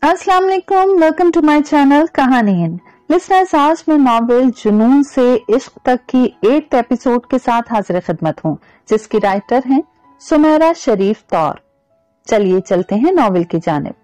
अस्सलाम वालेकुम, welcome to my channel Kahaniyan. Listeners, आज मैं नॉवेल जुनून से इश्क तक की 8th एपिसोड के साथ हाजिर खिदमत हूँ, जिसकी राइटर हैं सुमेरा शरीफ तौर। चलिए चलते हैं नॉवेल की जानिब।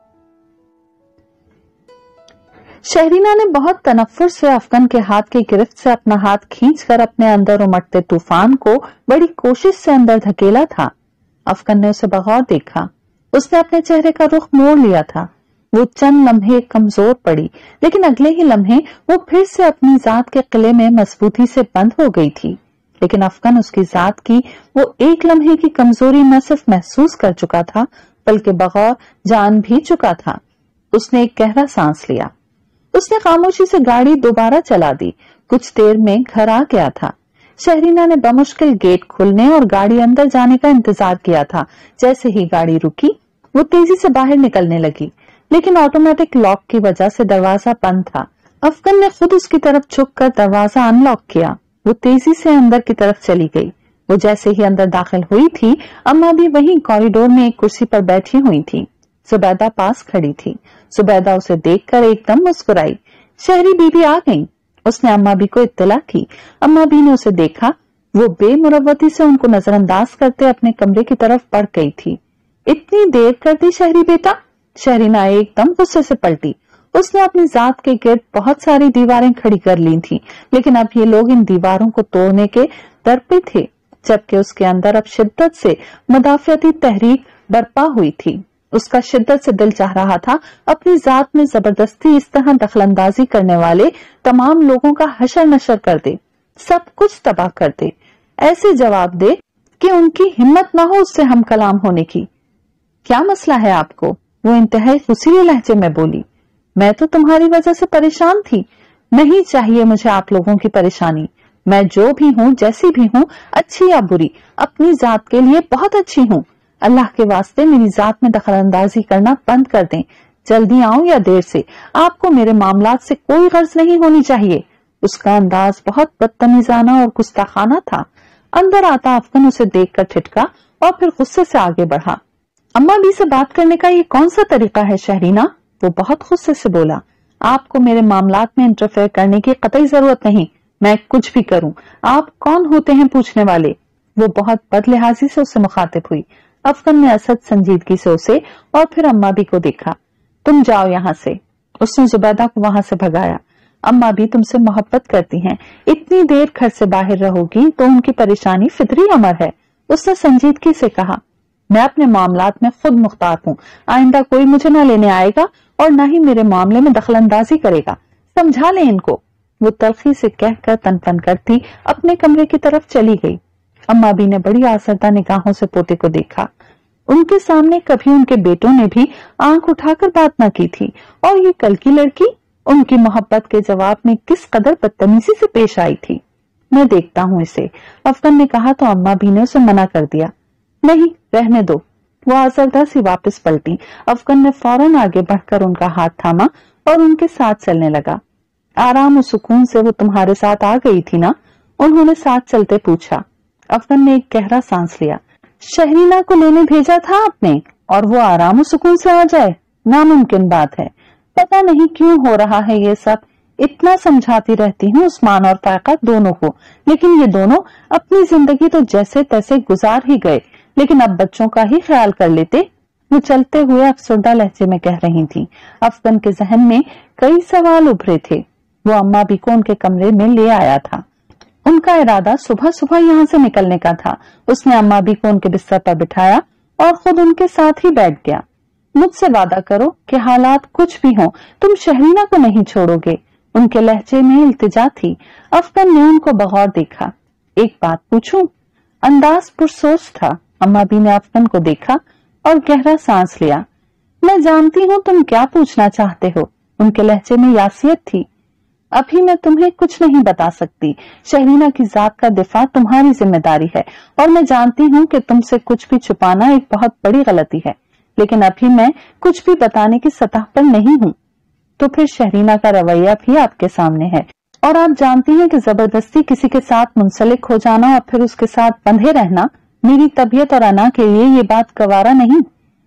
शहरीना ने बहुत तनफ्फुर से अफगन के हाथ की गिरफ्त से अपना हाथ खींचकर अपने अंदर उमड़ते तूफान को बड़ी कोशिश से अंदर धकेला था। अफगन ने उसे बगौर देखा। उसने अपने चेहरे का रुख मोड़ लिया था। वो चंद लम्हे कमजोर पड़ी, लेकिन अगले ही लम्हे वो फिर से अपनी जात के किले में मजबूती से बंद हो गई थी। लेकिन अफगन उसकी जात की वो एक लम्हे की कमजोरी न सिर्फ महसूस कर चुका था, बल्कि बगौर जान भी चुका था। उसने एक गहरा सांस लिया। उसने खामोशी से गाड़ी दोबारा चला दी। कुछ देर में घर आ गया था। शहरीना ने बमुश्किल गेट खुलने और गाड़ी अंदर जाने का इंतजार किया था। जैसे ही गाड़ी रुकी, वो तेजी से बाहर निकलने लगी, लेकिन ऑटोमेटिक लॉक की वजह से दरवाजा बंद था। अफगन ने खुद उसकी तरफ झुककर दरवाजा अनलॉक किया। वो तेजी से अंदर की तरफ चली गई। वो जैसे ही अंदर दाखिल हुई थी, अम्मा भी वहीं कॉरिडोर में एक कुर्सी पर बैठी हुई थी। जुबैदा पास खड़ी थी। जुबैदा उसे देखकर एकदम मुस्कुराई। शहरी बीबी आ गई। उसने अम्मा भी को इत्तला की। अम्मा भी ने उसे देखा। वो बेमुरवती से उनको नजरअंदाज करते अपने कमरे की तरफ बढ़ गई थी। इतनी देर कर दी शहरी बेटा? शहरीना एकदम गुस्से से पलटी। उसने अपनी जात के गिर्द बहुत सारी दीवारें खड़ी कर ली थी, लेकिन अब ये लोग इन दीवारों को तोड़ने के दर पे थे, जबकि उसके अंदर अब शिद्दत से मुदाफियाती तहरीक बर्पा हुई थी। उसका शिद्दत से दिल चाह रहा था अपनी जात में जबरदस्ती इस तरह दखलंदाजी करने वाले तमाम लोगों का हशर नशर कर दे, सब कुछ तबाह कर दे, ऐसे जवाब दे कि उनकी हिम्मत न हो उससे हम कलाम होने की। क्या मसला है आपको? वो इंतहाई खुशीले लहजे में बोली। मैं तो तुम्हारी वजह से परेशान थी। नहीं चाहिए मुझे आप लोगों की परेशानी। मैं जो भी हूँ, जैसी भी हूँ, अच्छी या बुरी, अपनी जात के लिए बहुत अच्छी हूँ। अल्लाह के वास्ते मेरी जात में दखलंदाजी करना बंद कर दें। जल्दी आऊं या देर से, आपको मेरे मामलात से कोई गर्ज नहीं होनी चाहिए। उसका अंदाज बहुत बदतमीजाना और गुस्ताखाना था। अंदर आता अफगन उसे देखकर ठिठका और फिर गुस्से से आगे बढ़ा। अम्मा भी से बात करने का ये कौन सा तरीका है शहरीना? वो बहुत गुस्से से बोला। आपको मेरे मामलात में इंटरफेयर करने की कतई जरूरत नहीं। मैं कुछ भी करूं, आप कौन होते हैं पूछने वाले? वो बहुत बदलिहाजी से उससे मुखातिब हुई। अफगन ने असद संजीदगी से उसे और फिर अम्मा भी को देखा। तुम जाओ यहाँ से। उसने जुबैदा को वहां से भगाया। अम्मा भी तुमसे मोहब्बत करती हैं। इतनी देर घर से बाहर रहोगी तो उनकी परेशानी फितरी अमर है। उसने संजीदगी से कहा, मैं अपने मामलात में खुद मुख्तार हूँ। आइंदा कोई मुझे न लेने आएगा और न ही मेरे मामले में दखलंदाजी करेगा। समझा ले इनको। वो तलखी से कहकर तनपन करती अपने कमरे की तरफ चली गई। अम्मा भी ने बड़ी आसरदा निगाहों से पोते को देखा। उनके सामने कभी उनके बेटों ने भी आंख उठाकर बात न की थी, और ये कल की लड़की उनकी मोहब्बत के जवाब में किस कदर बदतमीजी से पेश आई थी। मैं देखता हूँ इसे, अफगन ने कहा तो अम्मा भी ने उसे मना कर दिया। नहीं, रहने दो। वो आसरदा सी वापस पलटी। अफगन ने फौरन आगे बढ़कर उनका हाथ थामा और उनके साथ चलने लगा। आराम और सुकून से वो तुम्हारे साथ आ गई थी ना? उन्होंने साथ चलते पूछा। अफगन ने एक गहरा सांस लिया। शहरीना को लेने भेजा था आपने और वो आराम और सुकून से आ जाए? नामुमकिन बात है। पता नहीं क्यों हो रहा है ये सब। इतना समझाती रहती हूँ उस्मान और फायका दोनों को, लेकिन ये दोनों अपनी जिंदगी तो जैसे तैसे गुजार ही गए, लेकिन अब बच्चों का ही ख्याल कर लेते। वो चलते हुए अफसरदा लहजे में कह रही थी। अफगन के जहन में कई सवाल उभरे थे। वो अम्मा भी को उनके कमरे में ले आया था। उनका इरादा सुबह सुबह यहाँ से निकलने का था। उसने अम्मा भी को उनके बिस्तर पर बिठाया और खुद उनके साथ ही बैठ गया। मुझसे वादा करो कि हालात कुछ भी हों, तुम शहरीना को नहीं छोड़ोगे। उनके लहजे में इल्तिजा थी। अफगन ने उनको बगौर देखा। एक बात पूछूं? अंदाज पुरसोच था। अम्मा भी ने अफगन को देखा और गहरा सांस लिया। मैं जानती हूँ तुम क्या पूछना चाहते हो। उनके लहजे में यासियत थी। अभी मैं तुम्हें कुछ नहीं बता सकती। शहरीना की जात का दिफा तुम्हारी जिम्मेदारी है, और मैं जानती हूँ कि तुमसे कुछ भी छुपाना एक बहुत बड़ी गलती है, लेकिन अभी मैं कुछ भी बताने की सतह पर नहीं हूँ। तो फिर शहरीना का रवैया भी आपके सामने है, और आप जानती हैं कि जबरदस्ती किसी के साथ मुंसलिक हो जाना और फिर उसके साथ बंधे रहना मेरी तबीयत और अना के लिए ये बात गवारा नहीं।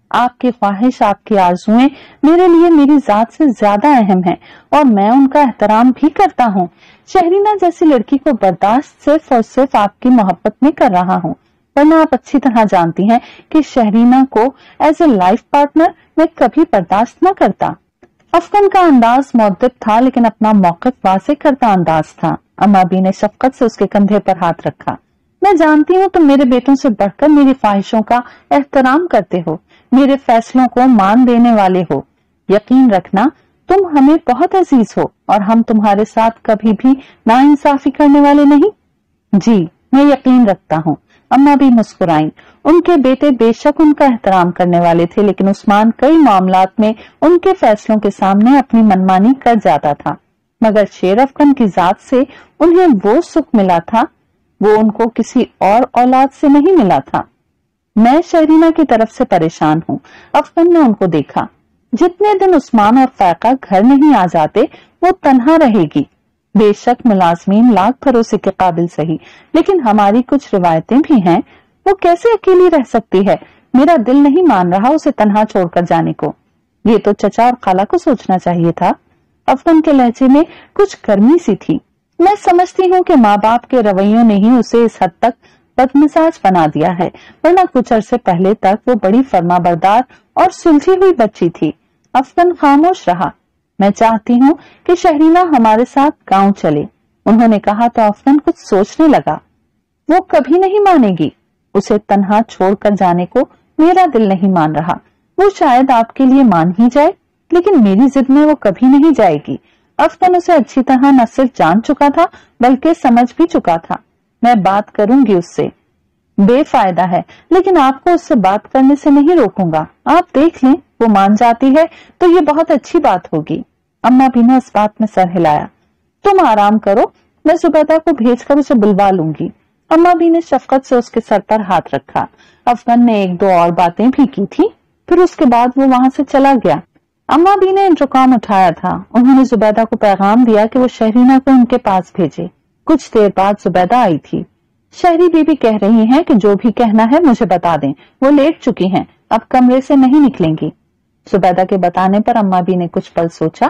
आपकी ख्वाहिश, आपकी आरज़ुएं मेरे लिए मेरी जात से ज्यादा अहम है और मैं उनका एहतराम भी करता हूँ। शहरीना जैसी लड़की को बर्दाश्त सिर्फ और सिर्फ आपकी मोहब्बत में कर रहा हूँ, वरना आप अच्छी तरह जानती हैं कि शहरीना को एज ए लाइफ पार्टनर मैं कभी बर्दाश्त न करता। अफगन का अंदाज मुअद्दिब था, लेकिन अपना मौक़िफ़ वाज़ेह करता अंदाज था। अम्मा बी ने शफकत से उसके कंधे पर हाथ रखा। मैं जानती हूँ तुम मेरे बेटों से बढ़कर मेरी ख्वाहिशों का एहतराम करते हो, मेरे फैसलों को मान देने वाले हो। यकीन रखना तुम हमें बहुत अजीज हो और हम तुम्हारे साथ कभी भी नाइंसाफी करने वाले नहीं। जी मैं यकीन रखता हूँ। अम्मा भी मुस्कुराई। उनके बेटे बेशक उनका एहतराम करने वाले थे, लेकिन उस्मान कई मामलात में उनके फैसलों के सामने अपनी मनमानी कर जाता था। मगर शेर अफगन की जात से उन्हें वो सुख मिला था, वो उनको किसी और औलाद से नहीं मिला था। मैं शहरीना की तरफ से परेशान हूँ। अफगन ने उनको देखा। जितने दिन उस्मान और फायका घर नहीं आ जाते वो तन्हा रहेगी। बेशक मुलाजमीन लाख भरोसे के काबिल सही, लेकिन हमारी कुछ रिवायतें भी हैं। वो कैसे अकेली रह सकती है? मेरा दिल नहीं मान रहा उसे तन्हा छोड़कर जाने को। ये तो चचा और खाला को सोचना चाहिए था। अफगन के लहजे में कुछ गर्मी सी थी। मैं समझती हूँ कि माँ बाप के रवैयों ने ही उसे इस हद तक बदमिजाज बना दिया है, वरना कुछ अरसे पहले तक वो बड़ी फर्माबरदार और सुलझी हुई बच्ची थी। अफगन खामोश रहा। मैं चाहती हूँ कि शहरीना हमारे साथ गांव चले, उन्होंने कहा तो अफगन कुछ सोचने लगा। वो कभी नहीं मानेगी। उसे तन्हा छोड़कर जाने को मेरा दिल नहीं मान रहा। वो शायद आपके लिए मान ही जाए, लेकिन मेरी जिद में वो कभी नहीं जाएगी। अफगन उसे अच्छी तरह न सिर्फ जान चुका था बल्कि समझ भी चुका था। मैं बात करूंगी उससे। बेफायदा है, लेकिन आपको उससे बात करने से नहीं रोकूंगा। आप देख लें, वो मान जाती है तो ये बहुत अच्छी बात होगी। अम्मा भी ने इस बात में सर हिलाया। तुम आराम करो, मैं जुबैदा को भेजकर उसे बुलवा लूंगी। अम्मा भी ने शफकत से उसके सर पर हाथ रखा। अफगन ने एक दो और बातें भी की थी, फिर उसके बाद वो वहां से चला गया। अम्मा भी ने इंटरकॉम उठाया था। उन्होंने जुबैदा को पैगाम दिया कि वो शहरीना को उनके पास भेजे। कुछ देर बाद जुबैदा आई थी। शहरी बीबी कह रही हैं कि जो भी कहना है मुझे बता दें, वो लेट चुकी हैं, अब कमरे से नहीं निकलेंगी। जुबैदा के बताने पर अम्मा भी ने कुछ पल सोचा।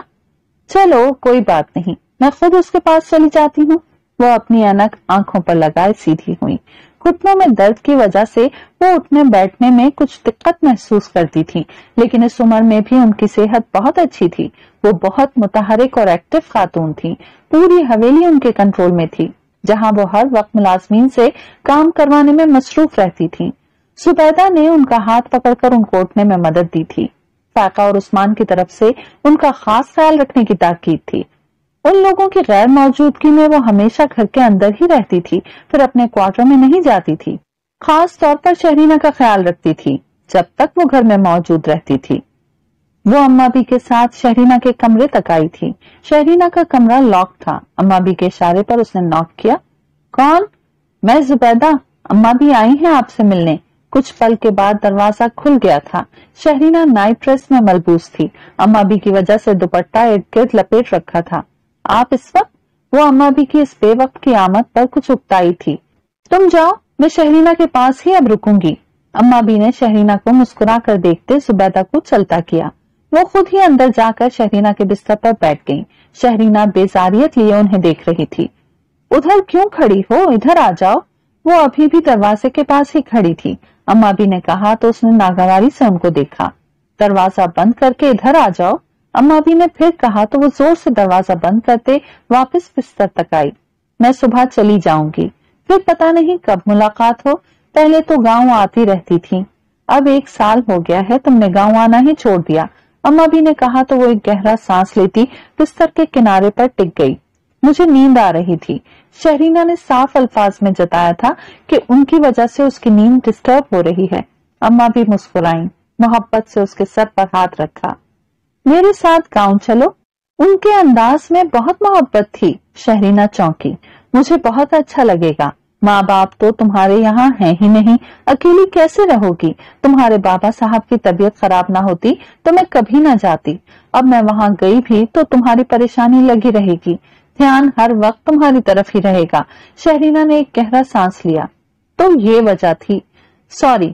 चलो कोई बात नहीं, मैं खुद उसके पास चली जाती हूँ। वो अपनी अनक आंखों पर लगाए सीधी हुई। घुटनों में दर्द की वजह से वो उठने बैठने में कुछ दिक्कत महसूस करती थी, लेकिन इस उम्र में भी उनकी सेहत बहुत अच्छी थी। वो बहुत मुतहरिक और एक्टिव खातून थी। पूरी हवेली उनके कंट्रोल में थी, जहां वो हर वक्त मुलाजमीन से काम करवाने में मसरूफ रहती थी। जुबैदा ने उनका हाथ पकड़कर उनको उठने में मदद दी थी। फाका और उस्मान की तरफ से उनका खास ख्याल रखने की ताकीद थी। उन लोगों की गैर मौजूदगी में वो हमेशा घर के अंदर ही रहती थी, फिर अपने क्वार्टर में नहीं जाती थी। खास तौर पर शहरीना का ख्याल रखती थी जब तक वो घर में मौजूद रहती थी। वो अम्मा बी के साथ शहरीना के कमरे तक आई थी। शहरीना का कमरा लॉक था। अम्मा बी के इशारे पर उसने नॉक किया। कौन? मैं जुबैदा, अम्मा बी आई हैं आपसे मिलने। कुछ पल के बाद दरवाजा खुल गया था। शहरीना नाइट ड्रेस में मलबूस थी। अम्मा बी की वजह से दुपट्टा इर्द गिर्द लपेट रखा था। आप इस वक्त? वो अम्मा बी की इस बेवक्त की आमद पर कुछ उकताई थी। तुम जाओ, मैं शहरीना के पास ही अब रुकूंगी। अम्मा बी ने शहरीना को मुस्कुरा कर देखते जुबैदा को चलता किया। वो खुद ही अंदर जाकर शहरीना के बिस्तर पर बैठ गई। शहरीना बेजारियत लिए उन्हें देख रही थी। उधर क्यों खड़ी हो, इधर आ जाओ। वो अभी भी दरवाजे के पास ही खड़ी थी। अम्मा बी ने कहा तो उसने नागवारी से उनको देखा। दरवाजा बंद करके इधर आ जाओ। अम्मा बी ने फिर कहा तो वो जोर से दरवाजा बंद करते वापस बिस्तर तक आई। मैं सुबह चली जाऊंगी, फिर पता नहीं कब मुलाकात हो। पहले तो गांव आती रहती थी, अब 1 साल हो गया है तुमने गांव आना ही छोड़ दिया। अम्मा बी ने कहा तो वो एक गहरा सांस लेती बिस्तर के किनारे पर टिक गई। मुझे नींद आ रही थी। शहरीना ने साफ अल्फाज में जताया था कि उनकी वजह से उसकी नींद डिस्टर्ब हो रही है। अम्मा भी मुस्कुराई, मोहब्बत से उसके सर पर हाथ रखा। मेरे साथ गांव चलो। उनके अंदाज में बहुत मोहब्बत थी। शहरीना चौंकी। मुझे बहुत अच्छा लगेगा। माँ बाप तो तुम्हारे यहाँ हैं ही नहीं, अकेली कैसे रहोगी? तुम्हारे बाबा साहब की तबीयत खराब ना होती तो मैं कभी ना जाती। अब मैं वहाँ गई भी तो तुम्हारी परेशानी लगी रहेगी, ध्यान हर वक्त तुम्हारी तरफ ही रहेगा। शहरीना ने एक गहरा सांस लिया। तो ये वजह थी। सॉरी,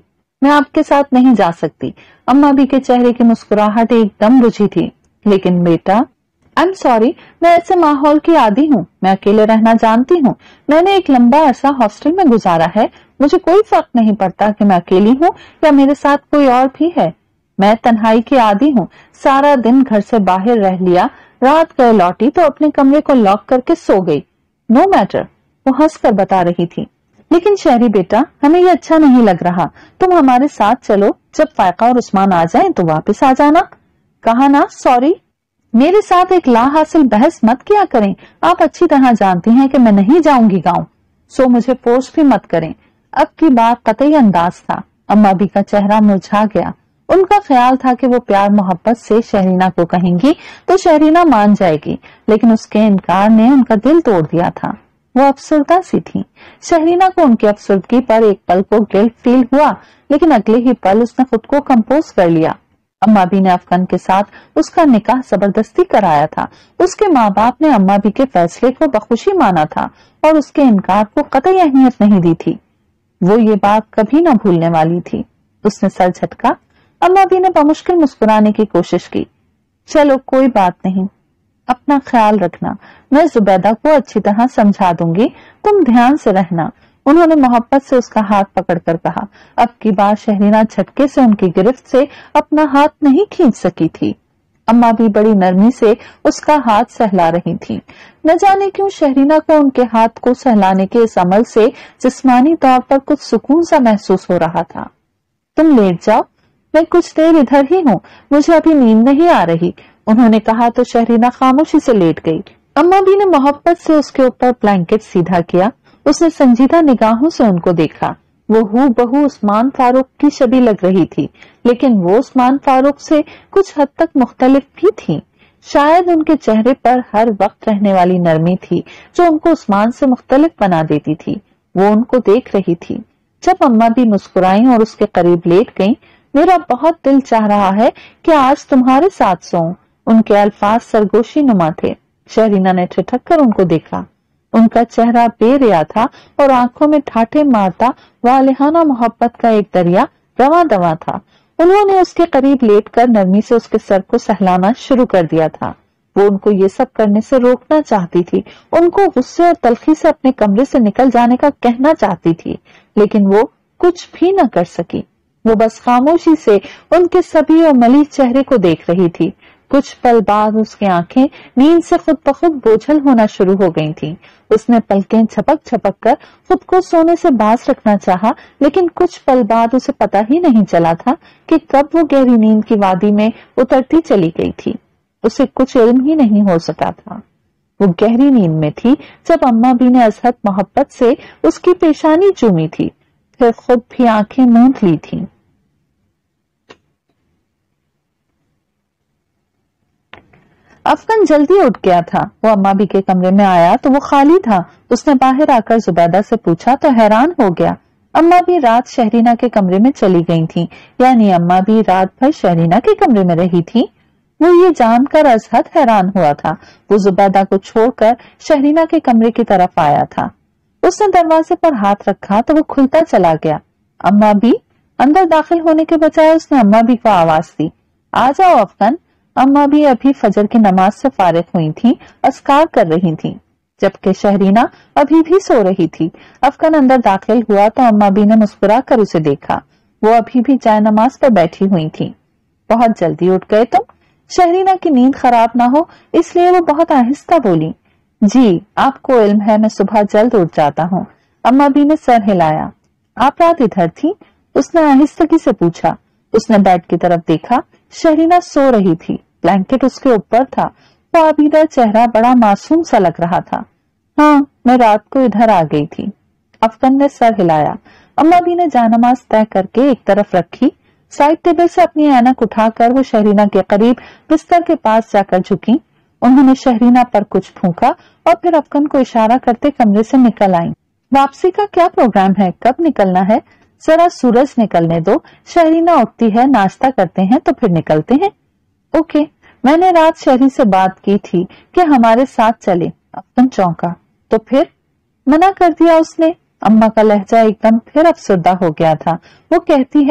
मैं आपके साथ नहीं जा सकती। अम्मा भी के चेहरे की मुस्कुराहट एकदम बुझी थी। लेकिन बेटा, आई एम सॉरी, मैं ऐसे माहौल की आदी हूँ। मैं अकेले रहना जानती हूँ। मैंने एक लंबा अरसा हॉस्टल में गुजारा है। मुझे कोई फर्क नहीं पड़ता कि मैं अकेली हूँ या मेरे साथ कोई और भी है। मैं तन्हाई की आदी हूँ। सारा दिन घर से बाहर रह लिया, रात गए लौटी तो अपने कमरे को लॉक करके सो गई। नो मैटर, वो हंसकर बता रही थी। लेकिन शहरी बेटा, हमें ये अच्छा नहीं लग रहा। तुम हमारे साथ चलो। जब फायका और उस्मान आ जाएं तो वापस आ जाना। कहा ना सॉरी। मेरे साथ एक ला हासिल बहस मत किया करें। आप अच्छी तरह जानती हैं कि मैं नहीं जाऊंगी गांव, सो मुझे फोर्स भी मत करें। अब की बात कतई अंदाज था। अम्मा भी का चेहरा मुरझा गया। उनका ख्याल था कि वो प्यार मोहब्बत से शहरीना को कहेंगी तो शहरीना मान जाएगी, लेकिन उसके इनकार ने उनका दिल तोड़ दिया था। वो अफसरदा सी थी। शहरीना को उनकी अफसरदगी पर एक पल को गिल्ट फील हुआ, लेकिन अगले ही पल उसने खुद को कंपोज कर लिया। अम्मा भी ने अफगन के साथ उसका निकाह जबरदस्ती कराया था। उसके माँ बाप ने अम्मा भी के फैसले को बखुशी माना था और उसके इनकार को कतई अहमियत नहीं दी थी। वो ये बात कभी न भूलने वाली थी। उसने सर झटका। अम्मा भी ने बमुश्किल मुस्कुराने की कोशिश की। चलो कोई बात नहीं, अपना ख्याल रखना। मैं जुबैदा को अच्छी तरह समझा दूंगी, तुम ध्यान से रहना। उन्होंने मोहब्बत से उसका हाथ पकड़कर कहा। अब की बार शहरीना झटके से उनकी गिरफ्त से अपना हाथ नहीं खींच सकी थी। अम्मा भी बड़ी नरमी से उसका हाथ सहला रही थी। न जाने क्यों शहरीना को उनके हाथ को सहलाने के इस अमल से जिस्मानी तौर पर कुछ सुकून सा महसूस हो रहा था। तुम लेट जाओ, मैं कुछ देर इधर ही हूँ, मुझे अभी नींद नहीं आ रही, उन्होंने कहा तो शहरीना खामोशी से लेट गई। अम्मा भी ने मोहब्बत से उसके ऊपर ब्लैंकेट सीधा किया। उसने संजीदा निगाहों से उनको देखा। वो हूबहू उस्मान फारूक की शबीह लग रही थी, लेकिन वो उस्मान फारूक से कुछ हद तक मुख्तलिफ भी थी। शायद उनके चेहरे पर हर वक्त रहने वाली नरमी थी जो उनको उस्मान से मुख्तलिफ बना देती थी। वो उनको देख रही थी। जब अम्मा भी मुस्कुराई और उसके करीब लेट गईं, मेरा बहुत दिल चाह रहा है कि आज तुम्हारे साथ सोऊं। उनके अल्फाज सरगोशी नुमा थे। शहरीना ने ठिठक कर उनको देखा। उनका चेहरा बेरिया था और आंखों में ठाठे मारता वालिहाना मोहब्बत का एक दरिया रवा दवा था। उन्होंने उसके करीब लेटकर नरमी से उसके सर को सहलाना शुरू कर दिया था। वो उनको ये सब करने से रोकना चाहती थी, उनको गुस्से और तलखी से अपने कमरे से निकल जाने का कहना चाहती थी, लेकिन वो कुछ भी न कर सकी। वो बस खामोशी से उनके सभी और मलिह चेहरे को देख रही थी। कुछ पल बाद उसकी आंखें नींद से खुद ब खुद बोझल होना शुरू हो गई थीं। उसने पलकें झपक झपक कर खुद को सोने से बाज रखना चाहा, लेकिन कुछ पल बाद उसे पता ही नहीं चला था कि कब वो गहरी नींद की वादी में उतरती चली गई थी। उसे कुछ इल्म ही नहीं हो सका था। वो गहरी नींद में थी जब अम्मा भी ने अजहद मोहब्बत से उसकी पेशानी चूमी थी, फिर खुद भी आंखें मूंद ली थी। अफगन जल्दी उठ गया था। वो अम्मा भी के कमरे में आया तो वो खाली था। उसने बाहर आकर जुबैदा से पूछा तो हैरान हो गया। अम्मा भी रात शहरीना के कमरे में चली गई थी, यानी अम्मा भी रात भर शहरीना के कमरे में रही थी। वो ये जानकर अजहद हैरान हुआ था। वो जुबैदा को छोड़कर शहरीना के कमरे की तरफ आया था। उसने दरवाजे पर हाथ रखा तो वो खुलता चला गया। अम्मा भी अंदर दाखिल होने के बजाय उसने अम्मा भी को आवाज दी, आ जाओ अफगन। अम्मा भी अभी फजर की नमाज से फारिग हुई थी, अस्कार कर रही थी, जबकि शहरीना अभी भी सो रही थी। अफगन अंदर दाखिल हुआ तो अम्मा भी ने मुस्कुरा कर उसे देखा। वो अभी भी जाए नमाज पर बैठी हुई थी। बहुत जल्दी उठ गए तुम? शहरीना की नींद खराब ना हो इसलिए वो बहुत आहिस्ता बोली। जी, आपको इल्म है मैं सुबह जल्द उठ जाता हूँ। अम्मा भी ने सर हिलाया। आप रात इधर थी? उसने आहिस्तगी से पूछा। उसने बेड की तरफ देखा। शहरीना सो रही थी, ब्लैंकेट उसके ऊपर था। वो आबीदा चेहरा बड़ा मासूम सा लग रहा था। हाँ, मैं रात को इधर आ गई थी। अफगन ने सर हिलाया। अम्मा भी ने जानमाज तय करके एक तरफ रखी। साइड टेबल से अपनी ऐनक उठाकर वो शहरीना के करीब बिस्तर के पास जाकर झुकी। उन्होंने शहरीना पर कुछ फूंका और फिर अफगन को इशारा करते कमरे से निकल आई। वापसी का क्या प्रोग्राम है? कब निकलना है? जरा सूरज निकलने दो। शहरीना उठती है, नाश्ता करते हैं तो फिर निकलते हैं। ओके, मैंने रात शहरी से बात की थी कि हमारे साथ चले। अफगन चौंका। तो फिर? मना कर दिया उसने। अम्मा का लहजा एकदम फिर अफसरदा हो गया था। वो कहती है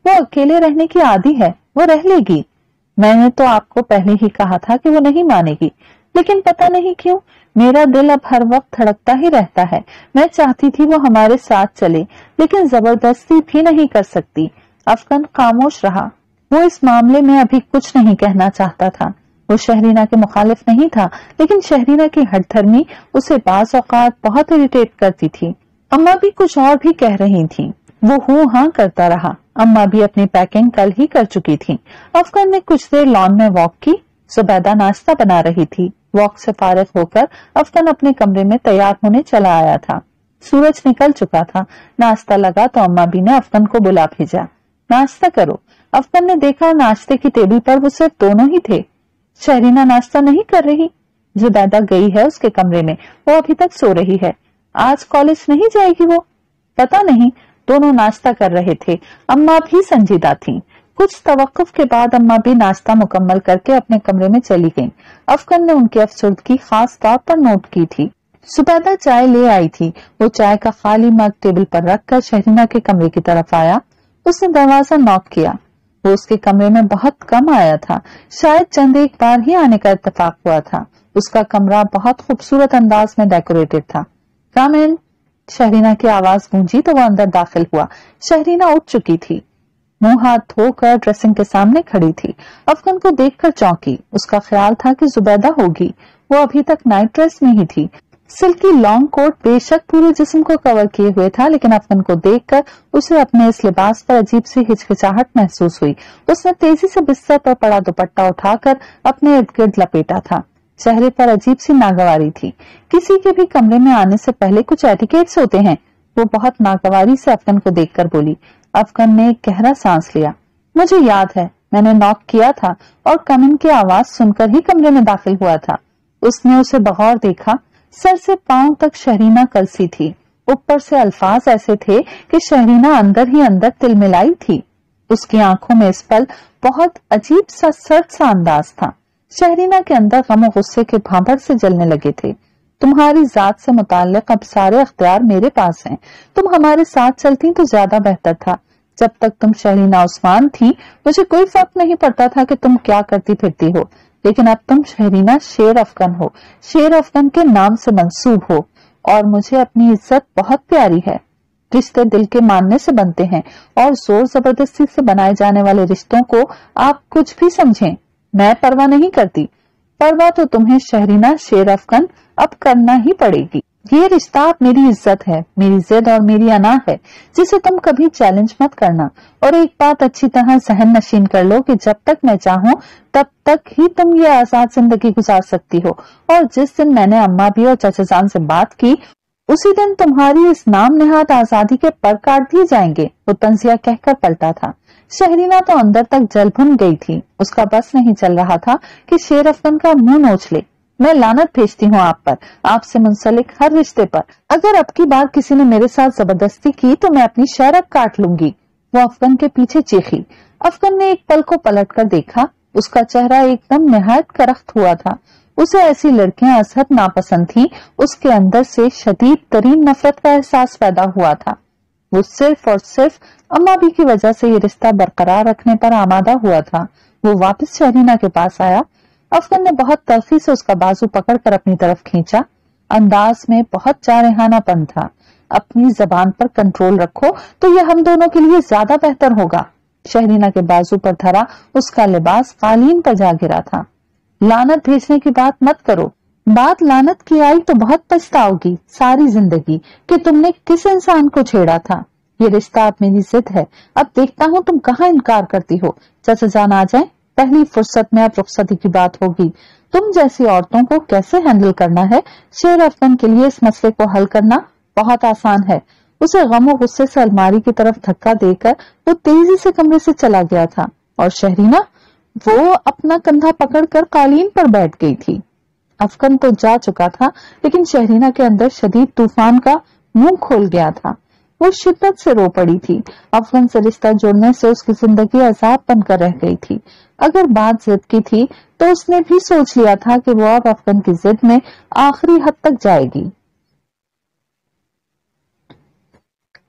वो अकेले रहने की आदी है, वो रह लेगी। मैंने तो आपको पहले ही कहा था कि वो नहीं मानेगी, लेकिन पता नहीं क्यों मेरा दिल अब हर वक्त धड़कता ही रहता है। मैं चाहती थी वो हमारे साथ चले, लेकिन जबरदस्ती भी नहीं कर सकती। अफगन खामोश रहा। वो इस मामले में अभी कुछ नहीं कहना चाहता था। वो शहरीना के मुखालिफ नहीं था, लेकिन शहरीना की हठधर्मी उसे बाज़ औक़ात बहुत इरिटेट करती थी। अम्मा भी कुछ और भी कह रही थी। वो हूँ हाँ करता रहा। अम्मा भी अपनी पैकिंग कल ही कर चुकी थी। अफगन ने कुछ देर लॉन में वॉक की। जुबैदा नाश्ता बना रही थी। वॉक से फारिग होकर अफगन अपने कमरे में तैयार होने चला आया था। सूरज निकल चुका था। नाश्ता लगा तो अम्मा भी ने अफगन को बुला भेजा, नाश्ता करो। अफगन ने देखा नाश्ते की टेबल पर वो सिर्फ दोनों ही थे। शहरीना नाश्ता नहीं कर रही। जुबैदा गई है उसके कमरे में, वो अभी तक सो रही है। आज कॉलेज नहीं जाएगी वो? पता नहीं। दोनों नाश्ता कर रहे थे। अम्मा भी संजीदा थीं। कुछ तवक्कुफ के बाद अम्मा भी नाश्ता मुकम्मल करके अपने कमरे में चली गईं। अफगन ने उनकी अफसुर्दगी खास तौर पर नोट की थी। जुबैदा चाय ले आई थी। वो चाय का खाली मग टेबल पर रखकर शहरीना के कमरे की तरफ आया। उसने दरवाजा नॉक किया। वो उसके कमरे में बहुत कम आया था। शायद चंद एक बार ही आने का इत्तेफाक हुआ था। उसका कमरा बहुत खूबसूरत अंदाज में डेकोरेटेड था। कम इन। शहरीना की आवाज गूंजी तो वो अंदर दाखिल हुआ। शहरीना उठ चुकी थी। मुंह हाथ धोकर ड्रेसिंग के सामने खड़ी थी। अफगन को देखकर चौंकी। उसका ख्याल था कि जुबैदा होगी। वो अभी तक नाइट ड्रेस में ही थी। सिल्की लॉन्ग कोट बेशक पूरे जिस्म को कवर किए हुए था, लेकिन अफगन को देखकर उसे अपने इस लिबास पर अजीब सी हिचकिचाहट महसूस हुई। उसने तेजी से बिस्तर पर पड़ा दुपट्टा उठाकर अपने इर्द गिर्द लपेटा था। चेहरे पर अजीब सी नागवारी थी। किसी के भी कमरे में आने से पहले कुछ एटिकेट्स होते हैं। वो बहुत नागवारी से अफगन को देखकर बोली। अफगन ने एक गहरा सांस लिया। मुझे याद है, मैंने नॉक किया था और कमिन की आवाज सुनकर ही कमरे में दाखिल हुआ था। उसने उसे बगौर देखा। सर से पांव तक शहरीना कलसी थी। ऊपर से अल्फाज ऐसे थे कि शहरीना अंदर ही अंदर तिलमिलाई थी। उसकी आंखों में इस पल बहुत अजीब सा सर्द सा अंदाज था। शहरीना के अंदर गम और गुस्से के भांभर से जलने लगे थे। तुम्हारी जात से मुताल्लिक अब सारे अख्तियार मेरे पास हैं। तुम हमारे साथ चलती तो ज्यादा बेहतर था। जब तक तुम शहरीना उस्मान थी, मुझे कोई फर्क नहीं पड़ता था कि तुम क्या करती फिरती हो, लेकिन अब तुम शहरीना शेर अफगन हो, शेर अफगन के नाम से मंसूब हो, और मुझे अपनी इज्जत बहुत प्यारी है। रिश्ते दिल के मानने से बनते हैं, और जोर जबरदस्ती से बनाए जाने वाले रिश्तों को आप कुछ भी समझें, मैं परवाह नहीं करती। परवाह तो तुम्हें शहरीना शेर अफगन अब करना ही पड़ेगी। ये रिश्ता अब मेरी इज्जत है, मेरी जिद और मेरी अना है, जिसे तुम कभी चैलेंज मत करना। और एक बात अच्छी तरह जहन नशीन कर लो कि जब तक मैं चाहूं तब तक ही तुम ये आजाद जिंदगी गुजार सकती हो। और जिस दिन मैंने अम्मा भी और चाचा जान से बात की, उसी दिन तुम्हारी इस नाम नेहाद आजादी के पर काट दिए जाएंगे। वो तंजिया कहकर पलटा था। शहरीना तो अंदर तक जल भुन गई थी। उसका बस नहीं चल रहा था कि शेर अफगन का मुंह नोच ले। मैं लानत भेजती हूँ आप पर, आपसे मुंसलिक हर रिश्ते पर। अगर अब की बार किसी ने मेरे साथ जबरदस्ती की तो मैं अपनी शरब काट लूंगी। वो अफगन के पीछे चीखी। अफगन ने एक पल को पलट कर देखा। उसका चेहरा एकदम निहायत करख्त हुआ था। उसे ऐसी लड़कियां असहद नापसंद थी। उसके अंदर से शदीद तरीन नफरत का एहसास पैदा हुआ था। वो सिर्फ और सिर्फ अम्मा भी की वजह से ये रिश्ता बरकरार रखने पर आमादा हुआ था। वो वापस शहरीना के पास आया। अफगन ने बहुत तल्खी से उसका बाजू पकड़कर अपनी तरफ खींचा। अंदाज में बहुत जारहानापन था। अपनी जबान पर कंट्रोल रखो तो ये हम दोनों के लिए ज्यादा बेहतर होगा। शहरीना के बाजू पर धरा उसका लिबास कालीन पर जा गिरा था। लानत भेजने की बात मत करो। बात लानत की आई तो बहुत पछताओगी सारी जिंदगी कि तुमने किस इंसान को छेड़ा था। ये रिश्ता अब मेरी जिद है। अब देखता हूँ तुम कहाँ इनकार करती हो। चाचा जान आ जाए, पहली फुर्सत में अब रुखसती की बात होगी। तुम जैसी औरतों को कैसे हैंडल करना है, शेर अफगन के लिए इस मसले को हल करना बहुत आसान है। उसे गम और गुस्से से अलमारी की तरफ धक्का देकर वो तेजी से कमरे से चला गया था। और शहरीना, वो अपना कंधा पकड़कर कालीन पर बैठ गई थी। अफगन तो जा चुका था, लेकिन शहरीना के अंदर शदीद तूफान का मुंह खोल गया था। वो शिद्दत से रो पड़ी थी। अफगन से रिश्ता जोड़ने से उसकी जिंदगी अजाब बनकर रह गई थी। अगर बात जिद की थी तो उसने भी सोच लिया था कि वो अब अफगन की जिद में आखिरी हद तक जाएगी।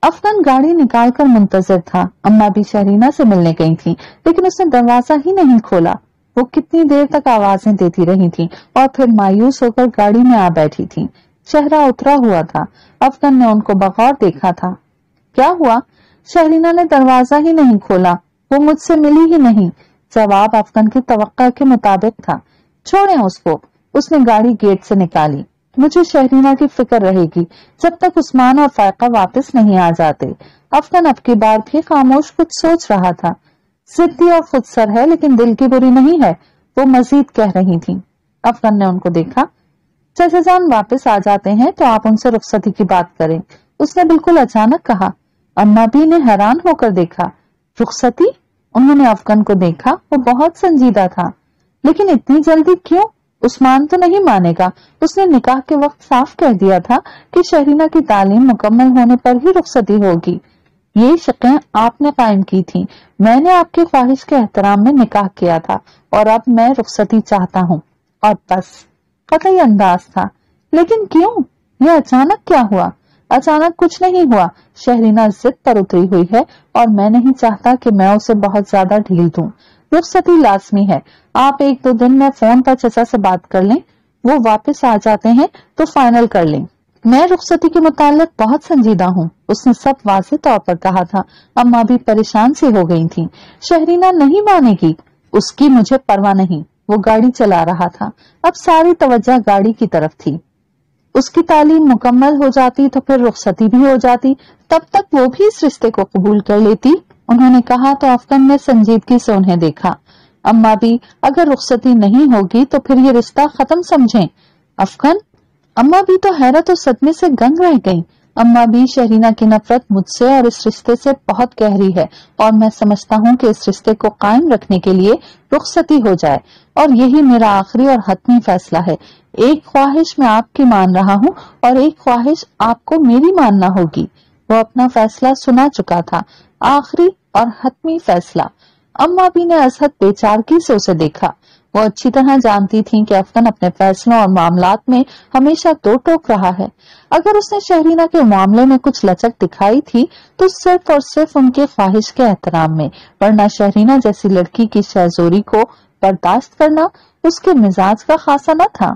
अफगन गाड़ी निकालकर मुंतजिर था। अम्मा भी शहरीना से मिलने गई थी, लेकिन उसने दरवाजा ही नहीं खोला। वो कितनी देर तक आवाजें देती रही थी और फिर मायूस होकर गाड़ी में आ बैठी थी। चेहरा उतरा हुआ था। अफगन ने उनको बगौर देखा था। क्या हुआ? शहरीना ने दरवाजा ही नहीं खोला। वो मुझसे मिली ही नहीं। जवाब अफगन की तवक्का के मुताबिक था। छोड़ें उसको। उसने गाड़ी गेट से निकाली। मुझे शहरीना की फिक्र रहेगी जब तक उस्मान और फायका वापस नहीं आ जाते। अफगन अब की बार भी खामोश कुछ सोच रहा था। जिद्दी और खुदसर है, लेकिन दिल की बुरी नहीं है, वो मजीद कह रही थी। अफगन ने उनको देखा। चाचा जान वापस आ जाते हैं तो आप उनसे रुखसती की बात करें, उसने बिल्कुल अचानक कहा। अम्मा भी ने हैरान होकर देखा। रुखसती? उन्होंने अफगन को देखा। वो बहुत संजीदा था। लेकिन इतनी जल्दी क्यों? उस्मान तो नहीं मानेगा। उसने निकाह के वक्त साफ कह दिया था कि शहरीना की तालीम मुकम्मल होने पर ही रुखसती होगी। ये शक़ें आपने कायम की थी। मैंने आपकी ख्वाहिश के एहतराम में निकाह किया था और अब मैं रुखसती चाहता हूँ, और बस। कतई अंदाज था। लेकिन क्यों? ये अचानक क्या हुआ? अचानक कुछ नहीं हुआ। शहरीना जिद पर उतरी हुई है और मैं नहीं चाहता कि मैं उसे बहुत ज्यादा ढील दूं। रुखसती लाजमी है। आप 1-2 दिन में फोन पर चचा से बात कर लें, वो वापस आ जाते हैं तो फाइनल कर लें। मैं रुखसती के मुताल्लिक बहुत संजीदा हूँ, उसने सब वाज़ेह तौर पर कहा था। अम्मा भी परेशान सी हो गई थी। शहरीना नहीं मानेगी। उसकी मुझे परवाह नहीं। वो गाड़ी चला रहा था। अब सारी तवज्जो गाड़ी की तरफ थी। उसकी तालीम मुकम्मल हो जाती तो फिर रुखसती भी हो जाती। तब तक वो भी इस रिश्ते को कबूल कर लेती, उन्होंने कहा। तो अफगन ने संजीदगी से उन्हें देखा। अम्मा भी, अगर रुखसती नहीं होगी तो फिर ये रिश्ता खत्म समझें। अफगन? अम्मा भी तो हैरत और सदमे से गंग रह गईं। अम्मा भी, शहरीना की नफरत मुझसे और इस रिश्ते से बहुत गहरी है और मैं समझता हूँ कि इस रिश्ते को कायम रखने के लिए रुखसती हो जाए, और यही मेरा आखिरी और हतमी फैसला है। एक ख्वाहिश मैं आपकी मान रहा हूँ और एक ख्वाहिश आपको मेरी मानना होगी। वो अपना फैसला सुना चुका था, आखिरी और हतमी फैसला। अम्मा भी ने असहद बेचारगी से उसे देखा। वो अच्छी तरह जानती थी कि अफगन अपने फैसलों और मामलात में हमेशा दो टोक रहा है। अगर उसने शहरीना के मामले में कुछ लचक दिखाई थी तो सिर्फ और सिर्फ उनके ख्वाहिश के एहतराम में, वरना शहरीना जैसी लड़की की शहजोरी को बर्दाश्त करना उसके मिजाज का खासा न था।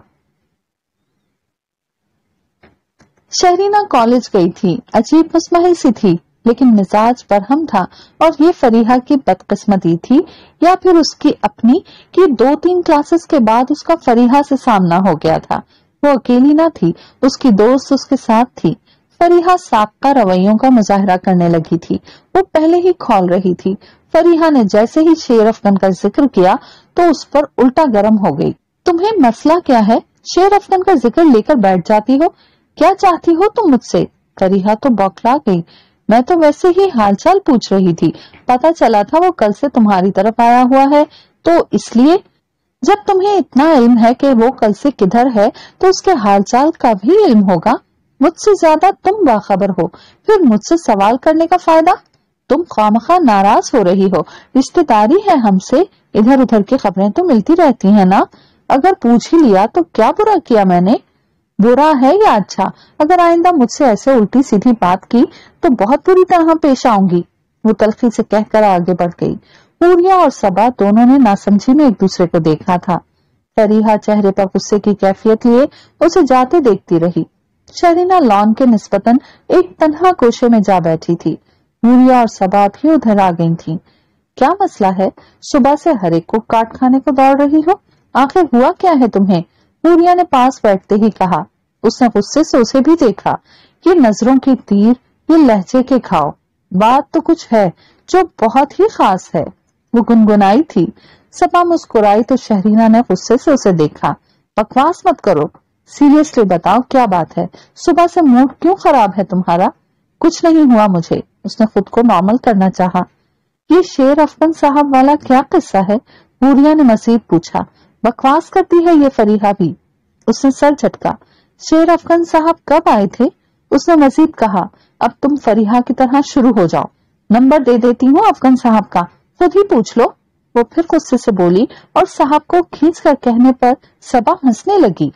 शहरीना कॉलेज गई थी। अजीब मुस्महिल सी थी, लेकिन मिजाज बरहम था। और ये फरीहा की बदकिस्मती थी या फिर उसकी अपनी कि 2-3 क्लासेस के बाद उसका फरीहा से सामना हो गया था। वो अकेली ना थी, उसकी दोस्त उसके साथ थी। फरीहा साबका रवैयों का मुजाहरा करने लगी थी। वो पहले ही खौल रही थी। फरीहा ने जैसे ही शेर अफगन का जिक्र किया तो उस पर उल्टा गर्म हो गई। तुम्हें मसला क्या है? शेर अफगन का जिक्र लेकर बैठ जाती हो। क्या चाहती हो तुम मुझसे? फरीहा तो बौखला गई। मैं तो वैसे ही हालचाल पूछ रही थी। पता चला था वो कल से तुम्हारी तरफ आया हुआ है, तो इसलिए। जब तुम्हें इतना इल्म है कि वो कल से किधर है तो उसके हालचाल का भी इल्म होगा। मुझसे ज्यादा तुम बाखबर हो, फिर मुझसे सवाल करने का फायदा? तुम खामखा नाराज हो रही हो। रिश्तेदारी है हमसे, इधर उधर की खबरें तो मिलती रहती है ना। अगर पूछ ही लिया तो क्या बुरा किया मैंने? बुरा है या अच्छा? अगर आइंदा मुझसे ऐसे उल्टी सीधी बात की तो बहुत बुरी तरह पेश आऊंगी। वो तलखी से कहकर आगे बढ़ गई। पूरिया और सबा दोनों ने नासमझी में एक दूसरे को देखा था। फरीहा चेहरे पर गुस्से की कैफियत लिए उसे जाते देखती रही। शहरीना लॉन के निस्बतन एक तन्हा कोशे में जा बैठी थी। पूरिया और सबा भी उधर आ गई थी। क्या मसला है? सुबह से हर एक को काट खाने को दौड़ रही हो। आखिर हुआ क्या है तुम्हें? पूरिया ने पास बैठते ही कहा। उसने गुस्से से उसे भी देखा। ये नजरों की तीर, ये लहजे के घाव। बात तो कुछ है जो बहुत ही खास है। वो गुनगुनाई थी। सबा मुस्कुराई तो शहरीना ने गुस्से से उसे देखा। बकवास मत करो, सीरियसली बताओ क्या बात है? सुबह से मूड क्यों खराब है तुम्हारा? कुछ नहीं हुआ मुझे। उसने खुद को नॉर्मल करना चाहा। ये शेर अफगन साहब वाला क्या किस्सा है? पूरिया ने मजीद पूछा। बकवास करती है ये फरीहा भी। उसने सर झटका। शेर अफगन साहब कब आए थे? उसने मजीद कहा। अब तुम फरीहा की तरह शुरू हो जाओ। नंबर दे देती हूँ अफगन साहब का, खुद ही पूछ लो। वो फिर गुस्से से बोली और साहब को खींच कर कहने पर सबा हंसने लगी।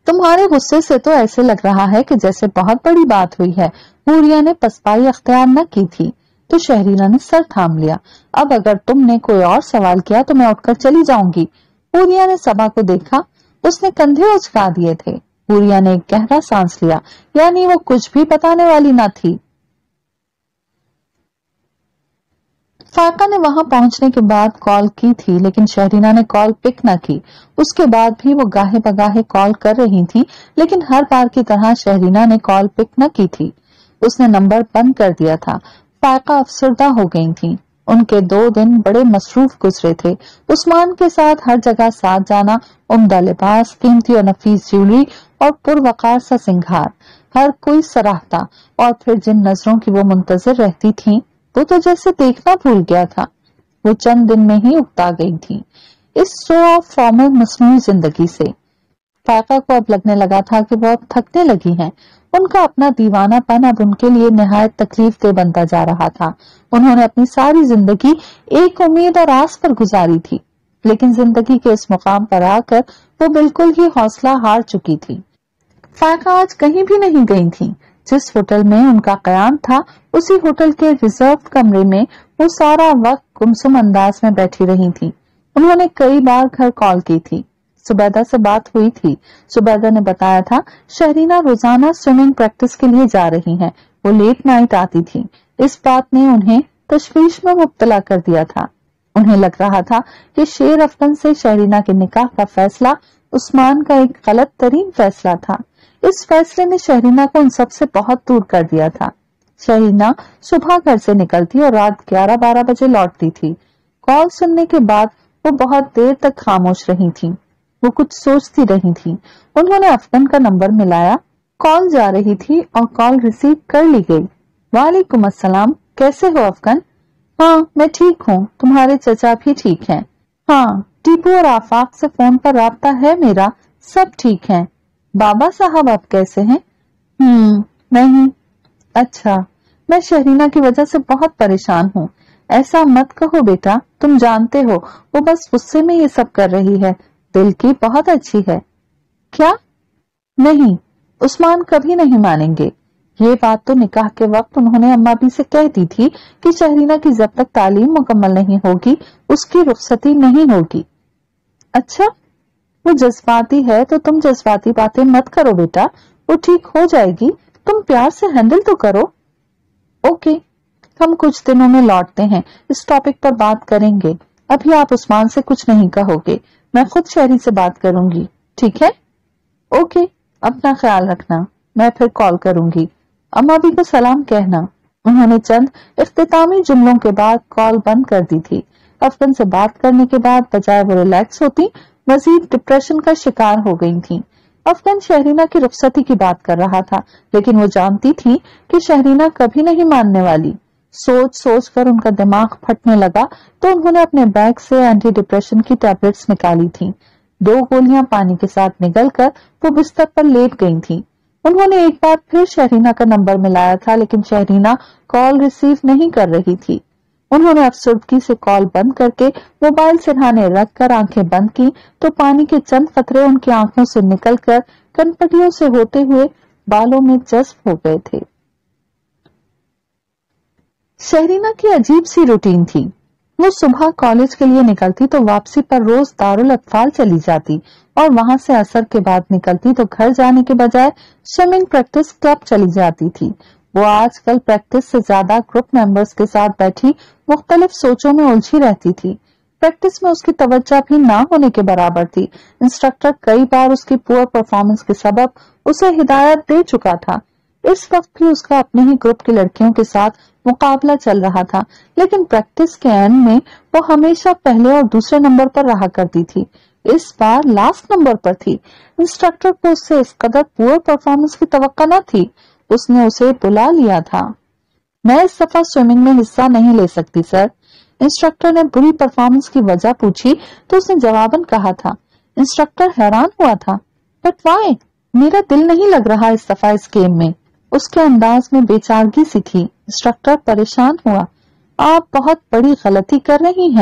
تمہارے غصے سے تو ایسے لگ رہا ہے کہ جیسے بہت بڑی بات ہوئی ہے۔ حوریہ نے پسپائی اختیار نہ کی تھی تو شہرینا نے سر تھام لیا۔ اب اگر تم نے کوئی اور سوال کیا تو میں اٹھ کر چلی جاؤں گی۔ حوریہ نے صبا کو دیکھا، اس نے کندھے اچکا دیے تھے۔ حوریہ نے ایک گہرا سانس لیا، یعنی وہ کچھ بھی بتانے والی نہ تھی۔ فائقہ نے وہاں پہنچنے کے بعد کال کی تھی لیکن شہرینا نے کال پک نہ کی۔ اس کے بعد بھی وہ گاہے بگاہے کال کر رہی تھی لیکن ہر بار کی طرح شہرینا نے کال پک نہ کی تھی۔ اس نے نمبر بند کر دیا تھا۔ فائقہ افسردہ ہو گئی تھی۔ ان کے 2 دن بڑے مصروف گزرے تھے۔ عثمان کے ساتھ ہر جگہ ساتھ جانا، عمدہ لباس، قیمتی اور نفیس جیولری اور پروقار سا سنگھار، ہر کوئی سراہتا، اور پھر جن نظروں کی وہ منتظر رہتی تھی وہ تو جیسے دیکھنا بھول گیا تھا۔ وہ چند دن میں ہی اکتا گئی تھی اس شو آف فارمل مصنوعی زندگی سے۔ فائقہ کو اب لگنے لگا تھا کہ وہ اب تھکنے لگی ہیں۔ ان کا اپنا دیوانہ پن اب ان کے لیے نہایت تکلیف دہ بنتا جا رہا تھا۔ انہوں نے اپنی ساری زندگی ایک امید اور آس پر گزاری تھی لیکن زندگی کے اس مقام پر آ کر وہ بالکل ہی حوصلہ ہار چکی تھی۔ فائقہ آج کہیں بھی نہیں گئی تھی۔ جس ہوٹل میں ان کا قیام تھا اسی ہوٹل کے ریزرو کمرے میں وہ سارا وقت گمسم انداز میں بیٹھی رہی تھی۔ انہوں نے کئی بار گھر کال کی تھی۔ زبیدہ سے بات ہوئی تھی۔ زبیدہ نے بتایا تھا شہرینا روزانہ سوئمنگ پریکٹس کے لیے جا رہی ہیں۔ وہ لیٹ نائٹ آتی تھی۔ اس بات نے انہیں تشویش میں مبتلا کر دیا تھا۔ انہیں لگ رہا تھا کہ شیر افغان سے شہرینا کے نکاح کا فیصلہ عثمان کا ایک غلط ترین فیصلہ تھا۔ اس فیصلے نے شہرینا کو ان سب سے بہت دور کر دیا تھا۔ شہرینا صبح گھر سے نکلتی اور رات 11-12 بجے لوٹتی تھی۔ کال سننے کے بعد وہ بہت دیر تک خاموش رہی تھی۔ وہ کچھ سوچتی رہی تھی۔ انہوں نے افغان کا نمبر ملایا، کال جا رہی تھی اور کال ریسیو کر لی گئی۔ وعلیکم السلام، کیسے ہو افغان؟ ہاں میں ٹھیک ہوں، تمہارے چچا بھی ٹھیک ہیں؟ ہاں، ٹیپو اور آفاق سے فون پر رابطہ ہے میرا، سب ٹھیک ہیں۔ بابا صاحب آپ کیسے ہیں؟ نہیں۔ اچھا، میں شہرینا کی وجہ سے بہت پریشان ہوں۔ ایسا مت کہو بیٹا، تم جانتے ہو وہ بس غصے میں یہ سب کر رہی ہے، دل کی بہت اچھی ہے۔ کیا؟ نہیں، عثمان کبھی نہیں مانیں گے۔ یہ بات تو نکاح کے وقت انہوں نے اماں بھی سے کہہ دی تھی کہ شہرینا کی جب تک تعلیم مکمل نہیں ہوگی اس کی رخصتی نہیں ہوگی۔ اچھا، وہ جذباتی ہے تو تم جذباتی باتیں مت کرو بیٹا، وہ ٹھیک ہو جائے گی، تم پیار سے ہینڈل تو کرو۔ اوکے، ہم کچھ دنوں میں لوٹتے ہیں، اس ٹاپک پر بات کریں گے۔ ابھی آپ عثمان سے کچھ نہیں کہو گے، میں خود شہری سے بات کروں گی، ٹھیک ہے؟ اوکے، اپنا خیال رکھنا، میں پھر کال کروں گی۔ اماں بھی کو سلام کہنا۔ انہوں نے چند اختتامی جملوں کے بعد کال بند کر دی تھی۔ افغان سے بات کرنے کے بعد بجائے وہ ریلیکس ہوتی، مزید ڈپریشن کا شکار ہو گئی تھی۔ افغان شہرینا کی رخصتی کی بات کر رہا تھا لیکن وہ جانتی تھی کہ شہرینا کبھی نہیں ماننے والی۔ سوچ سوچ کر ان کا دماغ پھٹنے لگا تو انہوں نے اپنے بیگ سے اینٹی ڈپریشن کی ٹیبلٹس نکالی تھی۔ 2 گولیاں پانی کے ساتھ نگل کر وہ بستر پر لیٹ گئی تھی۔ انہوں نے ایک بار پھر شہرینا کا نمبر ملایا تھا لیکن شہرینا کال ریسیو نہیں کر رہی تھی۔ انہوں نے افسردگی سے کال بند کر کے موبائل سرہانے رکھ کر آنکھیں بند کی تو پانی کے چند قطرے ان کی آنکھوں سے نکل کر کنپٹیوں سے ہوتے ہوئے بالوں میں جذب ہو گئے تھے۔ شہرینا کی عجیب سی روٹین تھی۔ وہ صبح کالج کے لیے نکلتی تو واپسی پر روز دارالاطفال چلی جاتی اور وہاں سے عصر کے بعد نکلتی تو گھر جانے کے بجائے سوئمنگ پریکٹس کلب چلی جاتی تھی۔ وہ آج کل پریکٹس سے زیادہ گروپ ممبرز کے ساتھ بیٹھی مختلف سوچوں میں الجھی رہتی تھی۔ پریکٹس میں اس کی توجہ بھی نہ ہونے کے برابر تھی۔ انسٹرکٹر کئی بار اس کی پور پرفارمنس کے سبب اسے ہدایت دے چکا تھا۔ اس وقت بھی اس کا اپنے ہی گروپ کی لڑکیوں کے ساتھ مقابلہ چل رہا تھا لیکن پریکٹس کے اینڈ میں وہ ہمیشہ پہلے اور دوسرے نمبر پر رہا کرتی تھی۔ اس بار لاسٹ نمبر پر تھی۔ انسٹرکٹر کو اس سے اس قدر پور پرفارمنس کی توقع نہ تھی۔ اس نے اسے بلا لیا تھا۔ میں اس دفعہ سوئمنگ میں حصہ نہیں لے سکتی سر۔ انسٹرکٹر نے بری پرفارمنس کی وجہ پوچھی تو اس نے جواباً کہا تھا۔ انسٹرکٹر حیران ہوا تھا، بٹ وائی؟ میرا دل نہیں لگ رہا اس دفعہ اس گیم میں۔ اس کے انداز میں بے چارگی سی تھی۔ انسٹرکٹر پریشان ہوا، آپ بہت بڑی غلطی کر رہی ہیں۔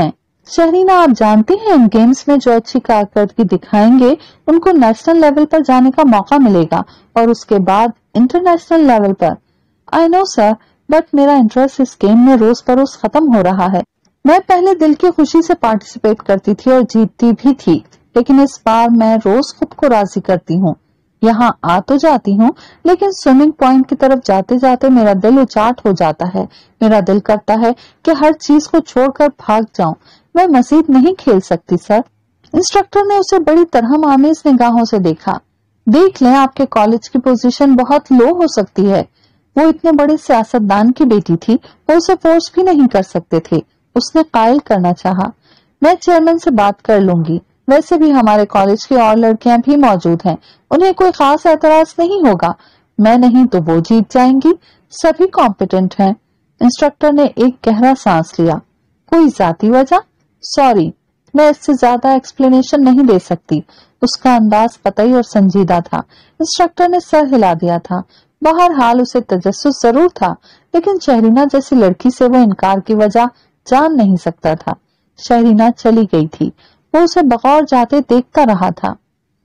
शहरीना, आप जानती हैं इन गेम्स में जो अच्छी कारकर्दगी दिखाएंगे उनको नेशनल लेवल पर जाने का मौका मिलेगा और उसके बाद इंटरनेशनल लेवल पर। आई नो सर, बट मेरा इंटरेस्ट इस गेम में रोज बरोज खत्म हो रहा है। मैं पहले दिल की खुशी से पार्टिसिपेट करती थी और जीतती भी थी, लेकिन इस बार मैं रोज खुद को राजी करती हूँ। यहाँ आ तो जाती हूँ, लेकिन स्विमिंग पॉइंट की तरफ जाते जाते मेरा दिल उचाट हो जाता है। मेरा दिल करता है कि हर चीज को छोड़कर भाग जाऊं। मैं मजीद नहीं खेल सकती सर। इंस्ट्रक्टर ने उसे बड़ी तरह आमेज निगाहों से देखा। देख लें, आपके कॉलेज की पोजीशन बहुत लो हो सकती है। वो इतने बड़े सियासतदान की बेटी थी, वो उसे फोर्स भी नहीं कर सकते थे। उसने कायल करना चाहा। मैं चेयरमैन से बात कर लूंगी। वैसे भी हमारे कॉलेज की और लड़कियां भी मौजूद हैं, उन्हें कोई खास एतराज नहीं होगा। मैं नहीं तो वो जीत जाएंगी, सभी कॉम्पिटेंट हैं। इंस्ट्रक्टर ने एक गहरा सांस लिया। कोई जाती वजह? सॉरी, मैं इससे ज्यादा एक्सप्लेनेशन नहीं दे सकती। उसका अंदाज कतई और संजीदा था। इंस्ट्रक्टर ने सर हिला दिया था। बहरहाल उसे तजस्सुस जरूर था, लेकिन शहरीना जैसी लड़की से वो इनकार की वजह जान नहीं सकता था। शहरीना चली गई थी। वो उसे बगौर जाते देखता रहा था।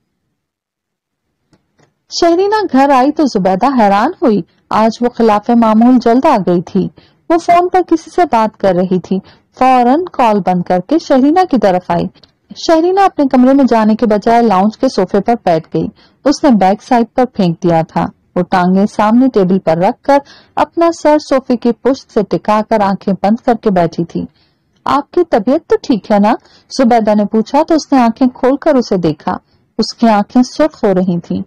शहरीना घर आई तो जुबैदा हैरान हुई। आज वो खिलाफे मामूल जल्द आ गई थी। वो फोन पर किसी से बात कर रही थी। फौरन कॉल बंद करके शहरीना की तरफ आई। शहरीना अपने कमरे में जाने के बजाय लाउंज के सोफे पर बैठ गई। उसने बैक साइड पर फेंक दिया था। वो टांगे सामने टेबल पर रखकर अपना सर सोफे की पुश्त से टिकाकर आंखें बंद करके बैठी थी। आपकी तबीयत तो ठीक है ना? जुबैदा ने पूछा तो उसने आंखें खोलकर उसे देखा। उसकी आंखें सुर्ख हो रही थी।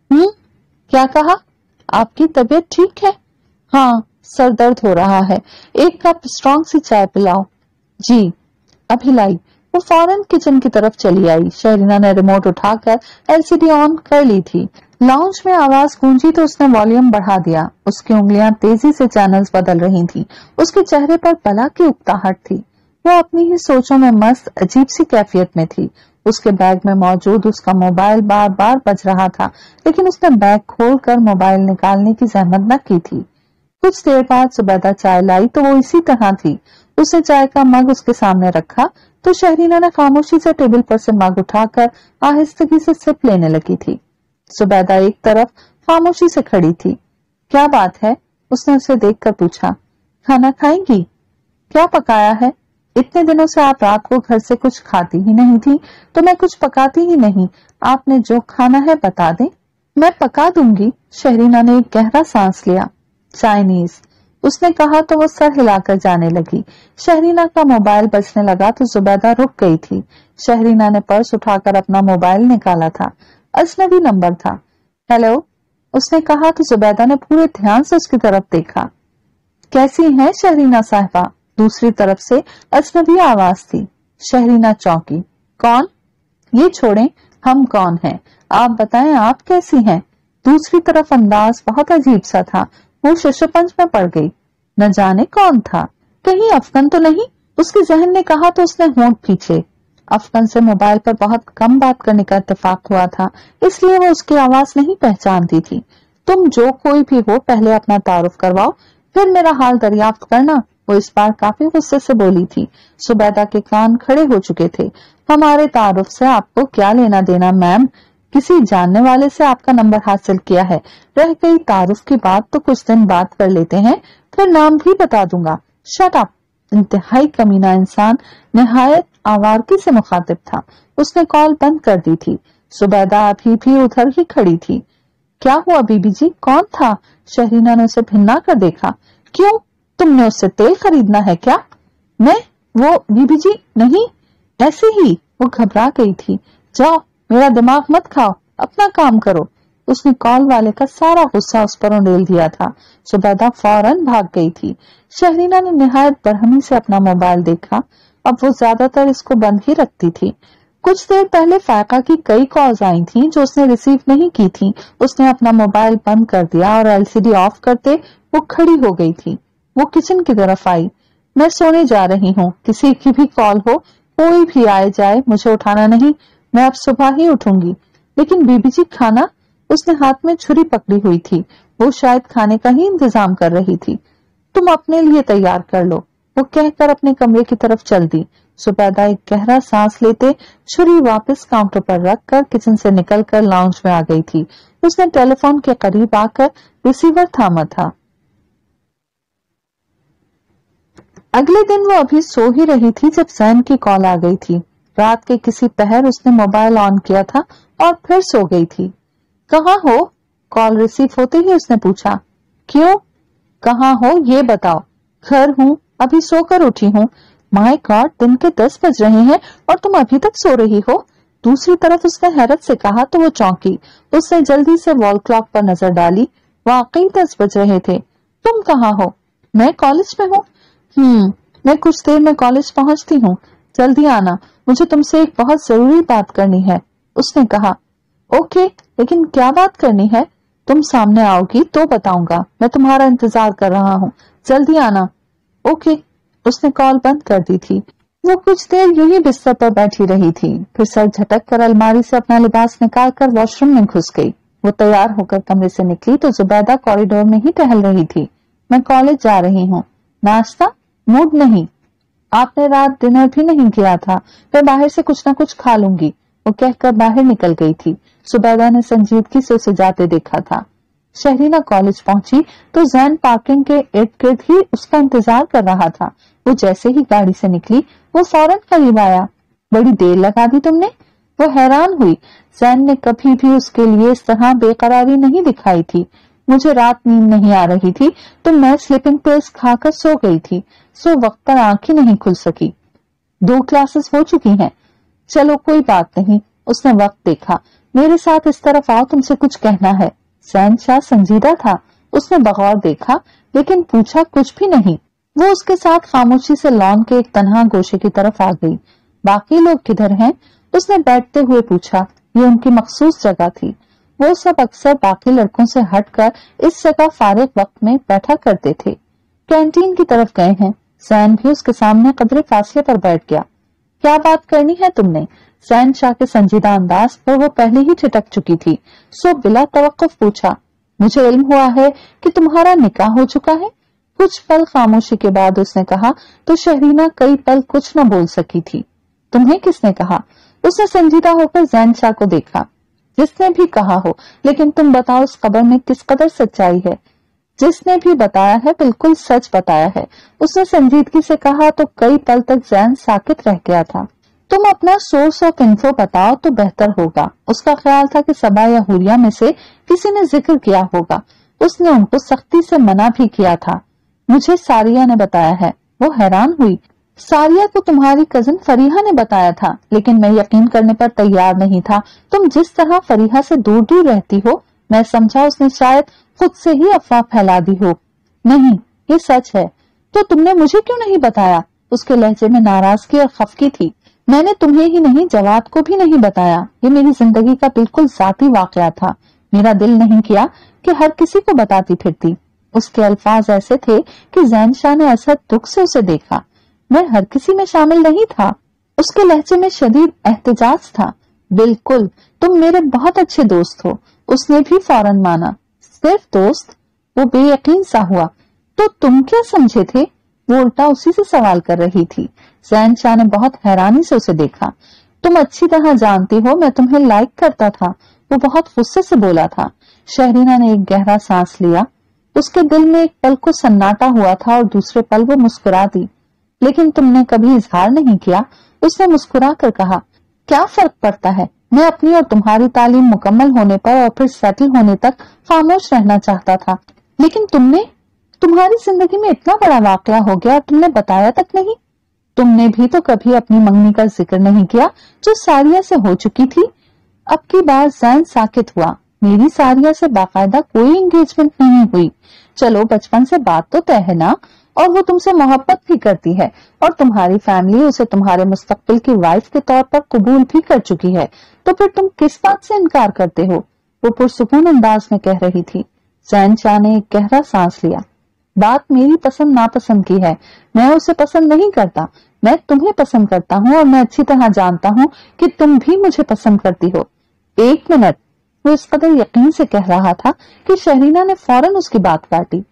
क्या कहा? आपकी तबीयत ठीक है? हाँ, सर दर्द हो रहा है। एक कप स्ट्रॉन्ग सी चाय पिलाओ। जी, अभी लाई। वो फौरन किचन की तरफ चली आई। शहरीना ने रिमोट उठाकर एलसीडी ऑन कर ली थी। लाउंज में आवाज गूंजी तो उसने वॉल्यूम बढ़ा दिया। उसकी उंगलियां तेजी से चैनल्स बदल रही थी। उसके चेहरे पर पला की उकताहट थी। वो अपनी ही सोचों में मस्त अजीब सी कैफियत में थी। उसके बैग में मौजूद उसका मोबाइल बार बार बज रहा था, लेकिन उसने बैग खोलकर मोबाइल निकालने की जहमत न की थी। कुछ देर बाद जुबैदा चाय लाई तो वो इसी तरह थी। उसने चाय का मग उसके सामने रखा तो शहरीना ने खामोशी से टेबल पर से मग उठाकर आहिस्तगी से सिप लेने लगी थी। जुबैदा एक तरफ खामोशी से खड़ी थी। क्या बात है? उसने उसे देखकर पूछा। खाना खाएंगी? क्या पकाया है? इतने दिनों से आप रात को घर से कुछ खाती ही नहीं थी, तो मैं कुछ पकाती ही नहीं। आपने जो खाना है बता दें, मैं पका दूंगी। शहरीना ने एक गहरा सांस लिया। चाइनीज, उसने कहा तो वो सर हिलाकर जाने लगी। शहरीना का मोबाइल बजने लगा तो जुबैदा रुक गई थी। शहरीना ने पर्स उठाकर अपना मोबाइल निकाला था। अजनबी नंबर था। हेलो, उसने कहा तो जुबैदा ने पूरे ध्यान से उसकी तरफ देखा। कैसी हैं शहरीना साहिबा? दूसरी तरफ से अजनबी आवाज थी। शहरीना चौंकी। कौन? ये छोड़ें, हम कौन हैं? आप बताएं, आप कैसी हैं? दूसरी तरफ अंदाज बहुत अजीब सा था। वो शशपंज में पड़ गई। न जाने कौन था। कहीं अफगन तो नहीं? उसके जहन ने कहा तो उसने होंठ पीछे। अफगन से मोबाइल पर बहुत कम बात करने का इत्तेफाक हुआ था, इसलिए वो उसकी आवाज नहीं पहचानती थी। तुम जो कोई भी हो, पहले अपना तारुफ करवाओ, फिर मेरा हाल दरियाफ्त करना। वो इस बार काफी गुस्से से बोली थी। जुबैदा के कान खड़े हो चुके थे। हमारे तारुफ से आपको क्या लेना देना मैम? किसी जानने वाले से आपका नंबर हासिल किया है। रह गई तारुफ की बात तो कुछ दिन बाद कर लेते हैं, फिर नाम भी बता दूंगा। Shut up. इंतहाई कमीना इंसान निहायत आवारगी से मुखातिब था। उसने कॉल बंद कर दी थी। जुबैदा अभी भी उधर ही खड़ी थी। क्या हुआ बीबी जी, कौन था? शहरीना ने उसे भिन्ना कर देखा। क्यों, तुमने उससे तेल खरीदना है क्या? मैं? वो बीबी जी नहीं, ऐसे ही। वो घबरा गई थी। जाओ, मेरा दिमाग मत खाओ, अपना काम करो। उसने कॉल वाले का सारा गुस्सा उस पर उंडेल दिया था। जुबैदा फौरन भाग गई थी। शहरीना ने निहायत बरहमी से अपना मोबाइल देखा। अब वो ज्यादातर इसको बंद ही रखती थी। कुछ देर पहले फायका की कई कॉल्स आई थी जो उसने रिसीव नहीं की थी। उसने अपना मोबाइल बंद कर दिया और एलसीडी ऑफ करते वो खड़ी हो गई थी। वो किचन की तरफ आई। मैं सोने जा रही हूँ, किसी की भी कॉल हो, कोई भी आए जाए, मुझे उठाना नहीं। मैं अब सुबह ही उठूंगी। लेकिन बीबी जी खाना? उसने हाथ में छुरी पकड़ी हुई थी। वो शायद खाने का ही इंतजाम कर रही थी। तुम अपने लिए तैयार कर लो, वो कहकर अपने कमरे की तरफ चल दी। सुबैदा एक गहरा सांस लेते छुरी वापस काउंटर पर रख कर किचन से निकलकर लाउंज में आ गई थी। उसने टेलीफोन के करीब आकर रिसीवर थामा था। अगले दिन वो अभी सो ही रही थी जब जैन की कॉल आ गई थी। रात के किसी पहर उसने मोबाइल ऑन किया था और फिर सो गई थी। कहाँ हो? कॉल रिसीव होते ही उसने पूछा। क्यों? कहाँ हो ये बताओ। घर हूँ, अभी सोकर उठी हूँ। माय गॉड, दिन के 10 बज रहे हैं और तुम अभी तक सो रही हो। दूसरी तरफ उसने हैरत से कहा तो वो चौंकी। उसने जल्दी से वॉल क्लॉक पर नजर डाली। वाकई 10 बज रहे थे। तुम कहाँ हो? मैं कॉलेज में हूँ। मैं कुछ देर में कॉलेज पहुंचती हूँ, जल्दी आना, मुझे तुमसे एक बहुत जरूरी बात करनी है। उसने कहा। ओके, लेकिन क्या बात करनी है? तुम सामने आओगी तो बताऊंगा। मैं तुम्हारा इंतजार कर रहा हूँ, जल्दी आना। ओके। उसने कॉल बंद कर दी थी। वो कुछ देर यही बिस्तर पर बैठी रही थी, फिर सर झटक कर अलमारी से अपना लिबास निकाल कर वॉशरूम में घुस गई। वो तैयार होकर कमरे से निकली तो जुबैदा कॉरिडोर में ही टहल रही थी। मैं कॉलेज जा रही हूँ। नाश्ता? मूड नहीं। आपने रात डिनर भी नहीं किया था। मैं बाहर से कुछ न कुछ खा लूंगी, वो कहकर बाहर निकल गई थी। सुबैदा ने संजीदगी से उसे जाते देखा था। शहरीना कॉलेज पहुंची तो जैन पार्किंग के इर्द गिर्द ही उसका इंतजार कर रहा था। वो जैसे ही गाड़ी से निकली वो फौरन करीब आया। बड़ी देर लगा दी तुमने? वो हैरान हुई। जैन ने कभी भी उसके लिए इस तरह बेकरारी नहीं दिखाई थी। मुझे रात नींद नहीं आ रही थी तो मैं स्लीपिंग पिल्स खाकर सो गई थी, सो वक्त पर आंख ही नहीं खुल सकी। 2 क्लासेस हो चुकी हैं। चलो कोई बात नहीं। उसने वक्त देखा। मेरे साथ इस तरफ आओ, तुमसे कुछ कहना है। जैन शाह संजीदा था। उसने बगौर देखा लेकिन पूछा कुछ भी नहीं। वो उसके साथ खामोशी से लॉन के एक तन्हा गोशे की तरफ आ गई। बाकी लोग किधर हैं? उसने बैठते हुए पूछा। ये उनकी मखसूस जगह थी। वो सब अक्सर बाकी लड़कों से हटकर इस जगह फारिग वक्त में बैठा करते थे। कैंटीन की तरफ गए हैं। जैन भी उसके सामने कदरे फासले पर बैठ गया। क्या बात करनी है तुमने? जैन शाह के संजीदा अंदाज पर वो पहले ही ठिठक चुकी थी, सो बिला तवक्कुफ पूछा। मुझे इल्म हुआ है कि तुम्हारा निकाह हो चुका है। कुछ पल खामोशी के बाद उसने कहा तो शहरीना कई पल कुछ न बोल सकी थी। तुम्हें किसने कहा? उसने संजीदा होकर जैन शाह को देखा। जिसने भी कहा हो, लेकिन तुम बताओ इस खबर में किस कदर सच्चाई है? जिसने भी बताया है बिल्कुल सच बताया है। उसने संजीदगी से कहा तो कई पल तक जैन साकित रह गया था। तुम अपना सोर्स ऑफ इन्फो बताओ तो बेहतर होगा। उसका ख्याल था कि सबा या हुरिया में से किसी ने जिक्र किया होगा। उसने उनको सख्ती से मना भी किया था। मुझे सारिया ने बताया है। वो हैरान हुई। सारिया को तुम्हारी कजिन फरीहा ने बताया था, लेकिन मैं यकीन करने पर तैयार नहीं था। तुम जिस तरह फरीहा से दूर दूर रहती हो, मैं समझा उसने शायद खुद से ही अफवाह फैला दी हो। नहीं, ये सच है। तो तुमने मुझे क्यों नहीं बताया? उसके लहजे में नाराजगी और खफगी थी। मैंने तुम्हें ही नहीं, जवाद को भी नहीं बताया। ये मेरी जिंदगी का बिल्कुल जाती वाकया था। मेरा दिल नहीं किया कि हर किसी को बताती फिरती। उसके अल्फाज ऐसे थे कि जैन शाह ने असद दुख से उसे देखा। मैं हर किसी में शामिल नहीं था। उसके लहजे में शदीद एहतजाज था। बिल्कुल, तुम मेरे बहुत अच्छे दोस्त हो। उसने भी फौरन माना। सिर्फ दोस्त? वो बेयकीन सा हुआ। तो तुम क्या समझे थे? वो उल्टा उसी से सवाल कर रही थी। जैन शाह ने बहुत हैरानी से उसे देखा। तुम अच्छी तरह जानती हो मैं तुम्हें लाइक करता था। वो बहुत गुस्से से बोला था। शहरीना ने एक गहरा सांस लिया। उसके दिल में एक पल को सन्नाटा हुआ था और दूसरे पल वो मुस्कुरा दी। लेकिन तुमने कभी इजहार नहीं किया। उसने मुस्कुरा कर कहा। क्या फर्क पड़ता है? मैं अपनी और तुम्हारी तालीम मुकम्मल होने पर और फिर सेटल होने तक खामोश रहना चाहता था, लेकिन तुम्हारी जिंदगी में इतना बड़ा वाकया हो गया और तुमने बताया तक नहीं। तुमने भी तो कभी अपनी मंगनी का जिक्र नहीं किया जो सारिया से हो चुकी थी। अब की बार जैन साकित हुआ। मेरी सारिया से बाकायदा कोई एंगेजमेंट नहीं हुई। चलो बचपन से बात तो तय है ना, और वो तुमसे मोहब्बत भी करती है और तुम्हारी फैमिली उसे तुम्हारे मुस्तकबिल की वाइफ के तौर पर कबूल भी कर चुकी है। तो फिर तुम किस बात से इनकार करते हो? वो पुरसुकून अंदाज में कह रही थी। जैन शाह ने एक गहरा सांस लिया। बात मेरी पसंद नापसंद की है। मैं उसे पसंद नहीं करता, मैं तुम्हें पसंद करता हूँ और मैं अच्छी तरह जानता हूँ कि तुम भी मुझे पसंद करती हो। 1 मिनट। वो इस कदर यकीन से कह रहा था कि शहरीना ने फौरन उसकी बात काटी।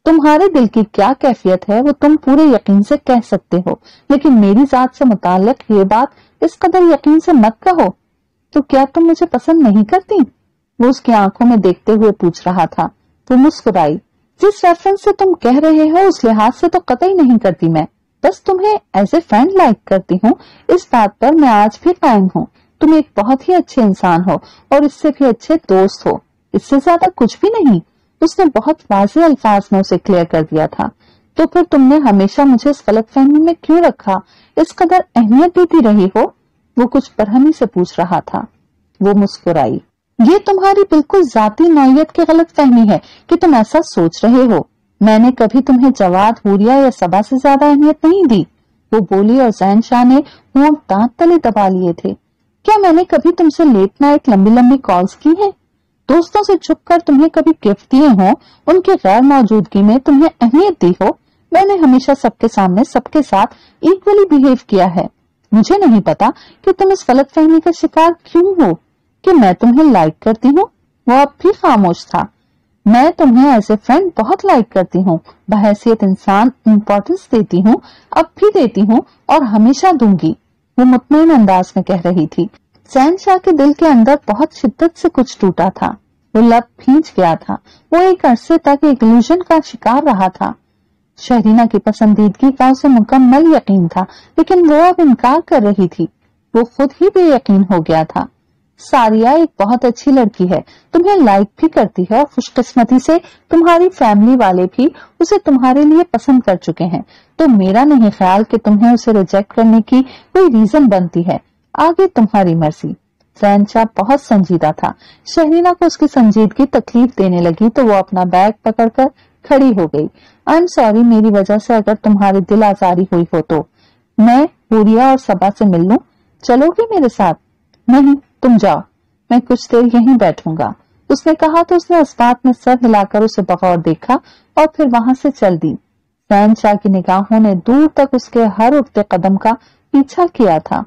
तुम्हारे दिल की क्या कैफियत है वो तुम पूरे यकीन से कह सकते हो, लेकिन मेरी जात से मुताल्लिक ये बात इस कदर यकीन से मत कहो। तो क्या तुम मुझे पसंद नहीं करती? वो उसकी आंखों में देखते हुए पूछ रहा था। वो मुस्कुराई। जिस रेफरेंस से तुम कह रहे हो उस लिहाज से तो कतई नहीं करती मैं, बस तुम्हें एज ए फ्रेंड लाइक करती हूँ, इस बात पर मैं आज भी कायम हूँ। तुम एक बहुत ही अच्छे इंसान हो और इससे भी अच्छे दोस्त हो, इससे ज्यादा कुछ भी नहीं। उसने बहुत वाज़ेह अल्फाज में उसे क्लियर कर दिया था। तो फिर तुमने हमेशा मुझे इस गलतफहमी में क्यों रखा, इस कदर अहमियत देती रही हो? वो कुछ बरहमी से पूछ रहा था। वो मुस्कुराई। ये तुम्हारी बिल्कुल जाती नौयत की गलतफहमी है कि तुम ऐसा सोच रहे हो। मैंने कभी तुम्हें जवाद, हुरिया या सबा से ज्यादा अहमियत नहीं दी। वो बोली और ज़ैन शाह ने होंठ दांत तले दबा लिए थे। क्या मैंने कभी तुमसे लेट नाइट लंबी लंबी कॉल्स की हैं? दोस्तों से छुपकर तुम्हें कभी गिफ्ट दिए हो, उनके गैर मौजूदगी में तुम्हें अहमियत दी हो? मैंने हमेशा सबके सामने सबके साथ इक्वली बिहेव किया है। मुझे नहीं पता कि तुम इस गलतफहमी का शिकार क्यों हो कि मैं तुम्हें लाइक करती हूँ। वो अब भी खामोश था। मैं तुम्हें एज ए फ्रेंड बहुत लाइक करती हूँ, बहैसियत इंसान इम्पोर्टेंस देती हूँ, अब भी देती हूँ और हमेशा दूंगी। वो मुतमईन अंदाज में कह रही थी। ज़ैन शाह के दिल के अंदर बहुत शिद्दत से कुछ टूटा था। वो लब भींच गया था। वो एक अरसे तक एक इल्यूजन का शिकार रहा था। शहरीना की पसंदीदगी का उसे मुकम्मल यकीन था, लेकिन वो अब इनकार कर रही थी। वो खुद ही बेयकीन हो गया था। सारिया एक बहुत अच्छी लड़की है, तुम्हें लाइक भी करती है और खुशकिस्मती से तुम्हारी फैमिली वाले भी उसे तुम्हारे लिए पसंद कर चुके हैं। तो मेरा नहीं ख्याल कि तुम्हें उसे रिजेक्ट करने की कोई रीजन बनती है। आगे तुम्हारी मर्जी। ज़ैन शाह बहुत संजीदा था। शहरीना को उसकी संजीदगी तकलीफ देने लगी तो वो अपना बैग पकड़कर खड़ी हो गई। आई एम सॉरी, मेरी वजह से अगर तुम्हारी दिल आजारी हुई हो तो। मैं हुरिया और सबा से मिल लूं? चलोगे मेरे साथ? नहीं, तुम जाओ, मैं कुछ देर यहीं बैठूंगा, उसने कहा तो उसने इस बात में सर हिलाकर उसे बगौर देखा और फिर वहां से चल दी। ज़ैन शाह की निगाहों ने दूर तक उसके हर उठते कदम का पीछा किया था।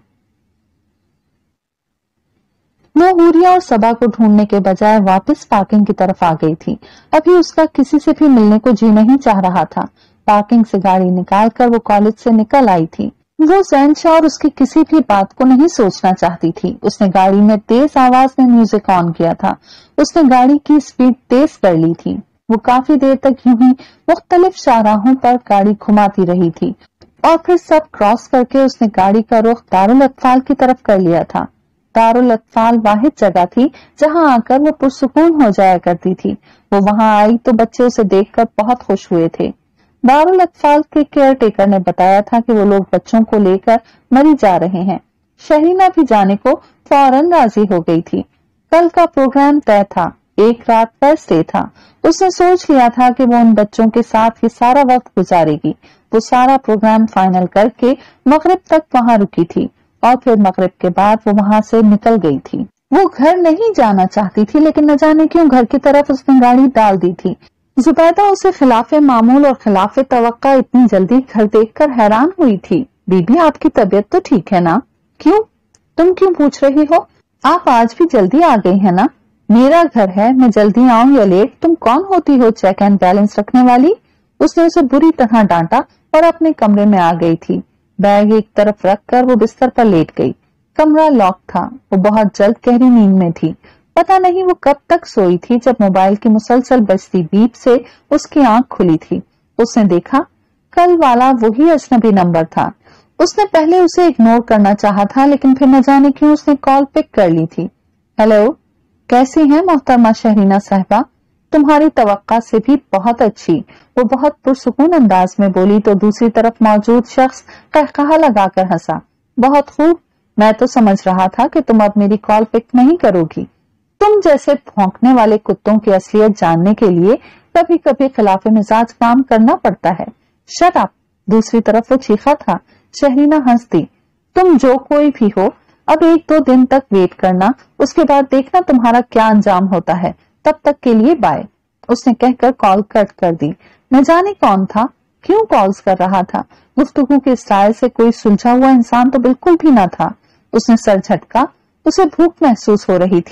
वो हुरिया और सबा को ढूंढने के बजाय वापस पार्किंग की तरफ आ गई थी। अभी उसका किसी से भी मिलने को जी नहीं चाह रहा था। पार्किंग से गाड़ी निकालकर वो कॉलेज से निकल आई थी। वो ज़ैन शाह और उसकी किसी भी बात को नहीं सोचना चाहती थी। उसने गाड़ी में तेज आवाज में म्यूजिक ऑन किया था। उसने गाड़ी की स्पीड तेज कर ली थी। वो काफी देर तक यूं ही मुख्तलिफ शाहराहों पर गाड़ी घुमाती रही थी और फिर सब क्रॉस करके उसने गाड़ी का रुख दारुल अत्फाल की तरफ कर लिया था। दारुल अत्फाल वाहिद जगह थी जहां आकर वो पुरसुकून हो जाया करती थी। वो वहां आई तो बच्चे उसे देखकर बहुत खुश हुए थे। दारुल अत्फाल के केयर टेकर ने बताया था कि वो लोग बच्चों को लेकर मरी जा रहे हैं। शहरीना भी जाने को फौरन राजी हो गई थी। कल का प्रोग्राम तय था, एक रात फर्स्ट डे था। उसने सोच लिया था कि वो उन बच्चों के साथ ही सारा वक्त गुजारेगी। वो सारा प्रोग्राम फाइनल करके मगरिब तक वहां रुकी थी और फिर मगरिब के बाद वो वहां से निकल गई थी। वो घर नहीं जाना चाहती थी, लेकिन न जाने क्यों घर की तरफ उसने गाड़ी डाल दी थी। जुबैदा उसे खिलाफे मामूल और खिलाफे तवक्का इतनी जल्दी घर देखकर हैरान हुई थी। बीबी, आपकी तबीयत तो ठीक है ना? क्यों? तुम क्यों पूछ रही हो? आप आज भी जल्दी आ गई है ना? मेरा घर है, मैं जल्दी आऊं या लेट तुम कौन होती हो चेक एंड बैलेंस रखने वाली? उसने उसे बुरी तरह डांटा और अपने कमरे में आ गई थी। बैग एक तरफ रखकर वो बिस्तर पर लेट गई। कमरा लॉक था। वो बहुत जल्द गहरी नींद में थी। पता नहीं वो कब तक सोई थी जब मोबाइल की मुसलसल बजती बीप से उसकी आंख खुली थी। उसने देखा कल वाला वही अजनबी नंबर था। उसने पहले उसे इग्नोर करना चाहा था, लेकिन फिर न जाने क्यों उसने कॉल पिक कर ली थी। हेलो, कैसी हैं मोहतरमा शहरीना साहिबा? तुम्हारी तवक्का से भी बहुत अच्छी, वो बहुत पुरसुकून अंदाज में बोली तो दूसरी तरफ मौजूद शख्स कहकहा लगाकर हंसा। बहुत खूब, मैं तो समझ रहा था कि तुम अब मेरी कॉल पिक नहीं करोगी। तुम जैसे भौंकने वाले कुत्तों की असलियत जानने के लिए कभी कभी खिलाफे मिजाज काम करना पड़ता है। Shut up. दूसरी तरफ वो चीखा था। शहरीना हंस दी। तुम जो कोई भी हो, अब 1-2 दिन तक वेट करना, उसके बाद देखना तुम्हारा क्या अंजाम होता है। तब तक के लिए बाय। उसने कहकर कॉल कट कर दी। न जाने कौन था, क्यों कॉल्स कर रहा था। गुफ्तगू के स्टाइल से कोई सुलझा हुआ इंसान तो बिल्कुल भी न था। उसने सर झटका। उसे भूख महसूस हो रही थी।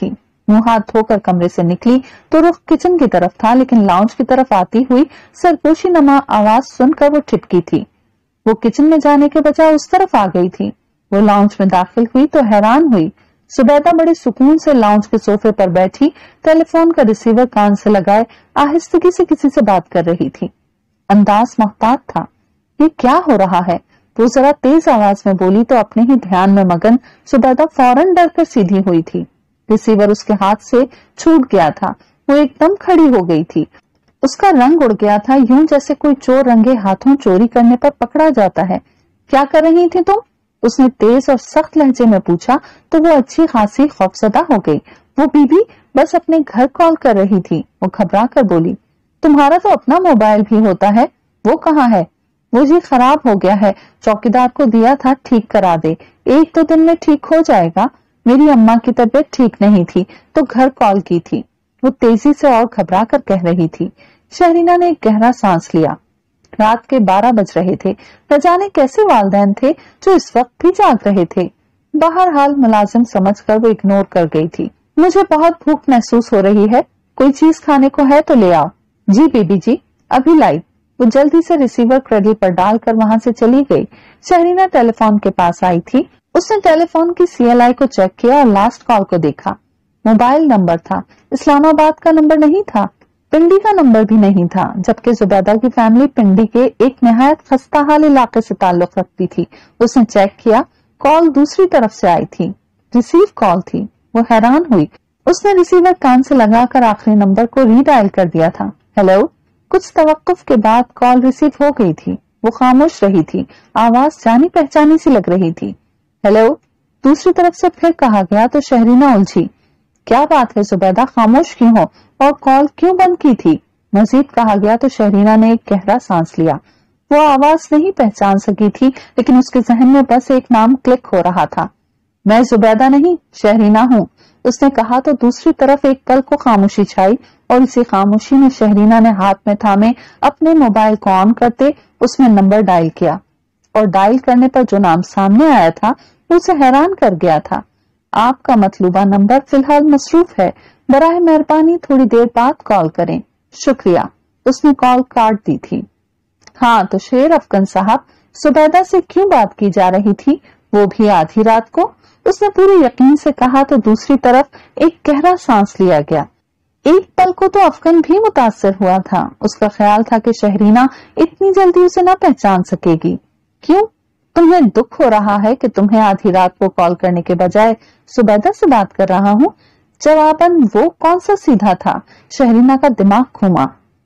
मुंह हाथ धोकर कमरे से निकली तो रुख किचन की तरफ था, लेकिन लाउंज की तरफ आती हुई सरगोशी नमा आवाज सुनकर वो ठिठकी थी। वो किचन में जाने के बजाय उस तरफ आ गई थी। वो लाउंज में दाखिल हुई तो हैरान हुई। सुबैदा बड़े सुकून से लाउंज के सोफे पर बैठी टेलीफोन का रिसीवर कान से लगाए आहिस्तगी से किसी से बात कर रही थी। अंदाज मोहतात था। ये क्या हो रहा है? वो जरा तेज आवाज में बोली तो अपने ही ध्यान में मगन सुबैदा फौरन डर कर सीधी हुई थी। रिसीवर उसके हाथ से छूट गया था। वो एकदम खड़ी हो गई थी। उसका रंग उड़ गया था, यूं जैसे कोई चोर रंगे हाथों चोरी करने पर पकड़ा जाता है। क्या कर रही थी तुम? उसने तेज और सख्त लहजे में पूछा तो वो अच्छी खासी खौफजदा हो गई। वो बीबी बस अपने घर कॉल कर रही थी। वो घबरा कर बोली, तुम्हारा तो अपना मोबाइल भी होता है, वो कहाँ है? वो जी खराब हो गया है, चौकीदार को दिया था ठीक करा दे, 1-2 दिन में ठीक हो जाएगा। मेरी अम्मा की तबीयत ठीक नहीं थी तो घर कॉल की थी। वो तेजी से और घबरा कर कह रही थी। शहरीना ने एक गहरा सांस लिया। रात के 12 बज रहे थे। न जाने कैसे वालिदैन थे जो इस वक्त भी जाग रहे थे। बहरहाल मुलाजिम समझकर वो इग्नोर कर गई थी। मुझे बहुत भूख महसूस हो रही है, कोई चीज खाने को है तो ले आओ। जी बेबी जी, अभी लाई। वो जल्दी से रिसीवर क्रेडल पर डालकर वहां से चली गई। शहरीना टेलीफोन के पास आई थी। उसने टेलीफोन की CLI को चेक किया और लास्ट कॉल को देखा। मोबाइल नंबर था, इस्लामाबाद का नंबर नहीं था, पिंडी का नंबर भी नहीं था, जबकि जुबैदा की फैमिली पिंडी के एक निहायत खस्ताहाल इलाके से ताल्लुक रखती थी। उसने चेक किया, कॉल दूसरी तरफ से आई थी, रिसीव कॉल थी। वो हैरान हुई। उसने रिसीवर कान से लगाकर आखिरी नंबर को रीडायल कर दिया था। हेलो। कुछ तवक्कुफ के बाद कॉल रिसीव हो गई थी। वो खामोश रही थी। आवाज जानी पहचानी सी लग रही थी। हेलो। दूसरी तरफ से फिर कहा गया तो शहरीना उलझी। क्या बात है जुबैदा, खामोश क्यों हो और कॉल क्यों बंद की थी? मजीद कहा गया तो शहरीना ने एक गहरा सांस लिया। वो आवाज नहीं पहचान सकी थी, लेकिन उसके जहन में बस एक नाम क्लिक हो रहा था। मैं जुबैदा नहीं, शहरीना हूँ, उसने कहा तो दूसरी तरफ एक पल को खामोशी छाई और इसी खामोशी में शहरीना ने हाथ में थामे अपने मोबाइल को ऑन करते उसमें नंबर डायल किया और डायल करने पर जो नाम सामने आया था उसे हैरान कर गया था। आपका मतलूबा नंबर फिलहाल मसरूफ है, बराए मेहरबानी थोड़ी देर बाद कॉल करें, शुक्रिया। उसने कॉल काट दी थी। हाँ तो शेर अफगन साहब, सुबैदा से क्यों बात की जा रही थी, वो भी आधी रात को? उसने पूरे यकीन से कहा तो दूसरी तरफ एक गहरा सांस लिया गया। एक पल को तो अफगन भी मुतासर हुआ था। उसका ख्याल था कि शहरीना इतनी जल्दी उसे न पहचान सकेगी। क्यों? तुम्हें दुख हो रहा है कि तुम्हें आधी रात को कॉल करने के बजाय सुबैदा से बात कर रहा हूँ? जवाबन वो कौन सा सीधा था। शहरीना का दिमाग घूमा।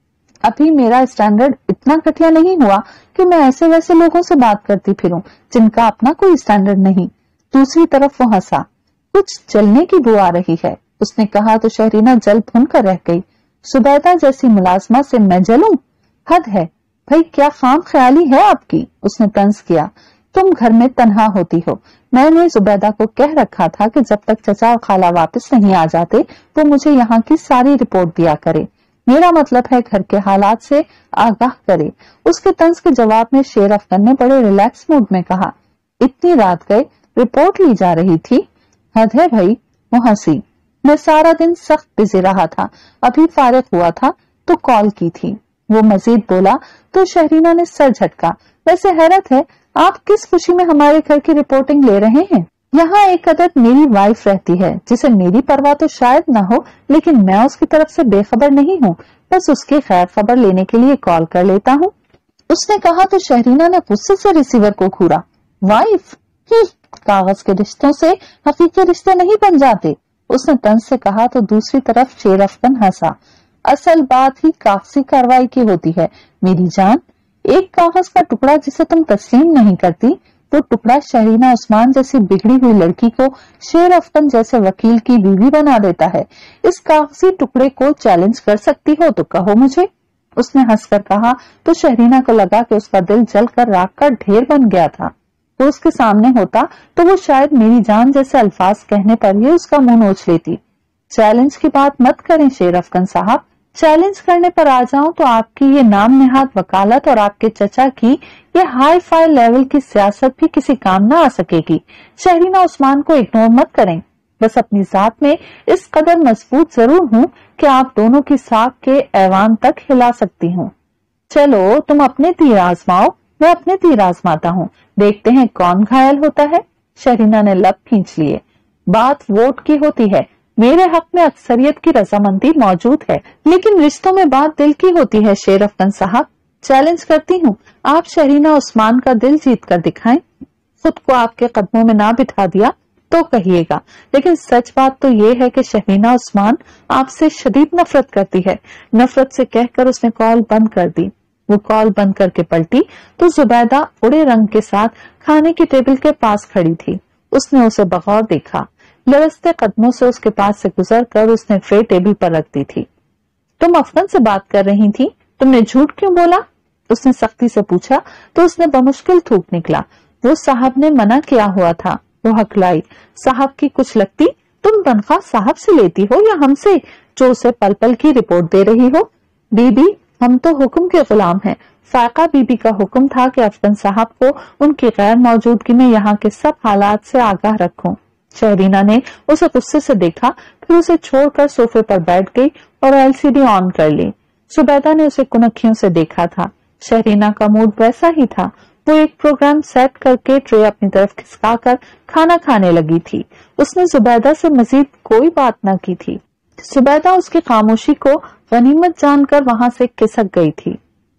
अभी मेरा स्टैंडर्ड इतना घटिया नहीं हुआ कि मैं ऐसे वैसे लोगों से बात करती फिरूं जिनका अपना कोई स्टैंडर्ड नहीं। दूसरी तरफ वो हंसा। कुछ जलने की बू आ रही है, उसने कहा तो शहरीना जल भुन कर रह गई। सुबैदा जैसी मुलाजमा से मैं जलूं? हद है भाई, क्या खाम ख्याली है आपकी, उसने तंज किया। तुम घर में तन्हा होती हो। मैंने जुबैदा को कह रखा था कि जब तक चचा और खाला वापस नहीं आ जाते वो मुझे यहाँ की सारी रिपोर्ट दिया करे। मेरा मतलब है घर के हालात से आगाह करे। उसके तंज के जवाब में शेर अफगन ने बड़े रिलैक्स मूड में कहा, इतनी रात गए रिपोर्ट ली जा रही थी? हद है भाई। वो हंसी। मैं सारा दिन सख्त बिजी रहा था, अभी फारिग हुआ था तो कॉल की थी। वो मजीद बोला तो शहरीना ने सर झटका। वैसे हैरत है, आप किस खुशी में हमारे घर की रिपोर्टिंग ले रहे हैं? यहाँ एक अदद मेरी वाइफ रहती है जिसे मेरी परवाह तो शायद न हो, लेकिन मैं उसकी तरफ से बेखबर नहीं हूँ, बस उसकी खैर खबर लेने के लिए कॉल कर लेता हूँ, उसने कहा तो शहरीना ने गुस्से से रिसीवर को घूरा। वाइफ? कागज के रिश्तों से हकीकी रिश्ते नहीं बन जाते, उसने तंज से कहा तो दूसरी तरफ शेर अफगन हंसा। असल बात ही कागजी कार्रवाई की होती है मेरी जान। एक कागज का टुकड़ा जिसे तुम तस्लीम नहीं करती, वो टुकड़ा शहरीना उस्मान जैसी बिगड़ी हुई लड़की को शेर अफगन जैसे वकील की बीवी बना देता है। इस कागजी टुकड़े को चैलेंज कर सकती हो तो कहो मुझे, उसने हंसकर कहा तो शहरीना को लगा कि उसका दिल जलकर राख का ढेर बन गया था। तो उसके सामने होता तो वो शायद मेरी जान जैसे अल्फाज कहने पर ही उसका मुंह नोच लेती। चैलेंज की बात मत करें शेर अफगन साहब, चैलेंज करने पर आ जाऊं तो आपकी ये नाम निहाद वकालत और आपके चचा की ये हाई फाई लेवल की सियासत भी किसी काम ना आ सकेगी। शहरीना उस्मान को इग्नोर मत करें, बस अपनी जात में इस कदर मजबूत जरूर हूँ कि आप दोनों की साख के ऐवान तक हिला सकती हूँ। चलो तुम अपने तीर आजमाओ, मैं अपने तीर आजमाता हूँ, देखते हैं कौन घायल होता है। शहरीना ने लब खींच लिए। बात वोट की होती है, मेरे हक में अक्सरियत की रजामंदी मौजूद है, लेकिन रिश्तों में बात दिल की होती है। शेर अफगन साहब, चैलेंज करती हूँ, आप शहरीना उस्मान का दिल जीत कर दिखाएं। खुद को आपके कदमों में ना बिठा दिया तो कहिएगा, लेकिन सच बात तो ये है कि शहरीना उस्मान आपसे शदीद नफरत करती है। नफरत से कहकर उसने कॉल बंद कर दी। वो कॉल बंद करके पलटी तो जुबैदा उड़े रंग के साथ खाने की टेबल के पास खड़ी थी। उसने उसे बगौर देखा। लरजते कदमों से उसके पास से गुजर कर उसने ट्रे टेबल पर रख दी थी। तुम अफगन से बात कर रही थी, तुमने झूठ क्यों बोला? उसने सख्ती से पूछा तो उसने बमुश्किल थूक निकला। वो साहब ने मना किया हुआ था। वो हकलाई, साहब की कुछ लगती? तुम तनख्वाह साहब से लेती हो या हमसे, जो उसे पल पल की रिपोर्ट दे रही हो? बीबी, हम तो हुक्म के गुलाम हैं। फायका बीबी का हुक्म था कि अफगन साहब को उनकी गैर मौजूदगी में यहाँ के सब हालात से आगाह रखूं। शहरीना ने उसे गुस्से से देखा, फिर उसे छोड़कर सोफे पर बैठ गई और एलसीडी ऑन कर ली। जुबैदा ने उसे कुनखियों से देखा था। शहरीना का मूड वैसा ही था। वो एक प्रोग्राम सेट करके ट्रे अपनी तरफ खिसकाकर खाना खाने लगी थी। उसने जुबैदा से मजीद कोई बात न की थी। जुबैदा उसकी खामोशी को गनीमत जानकर वहां से खिसक गई थी।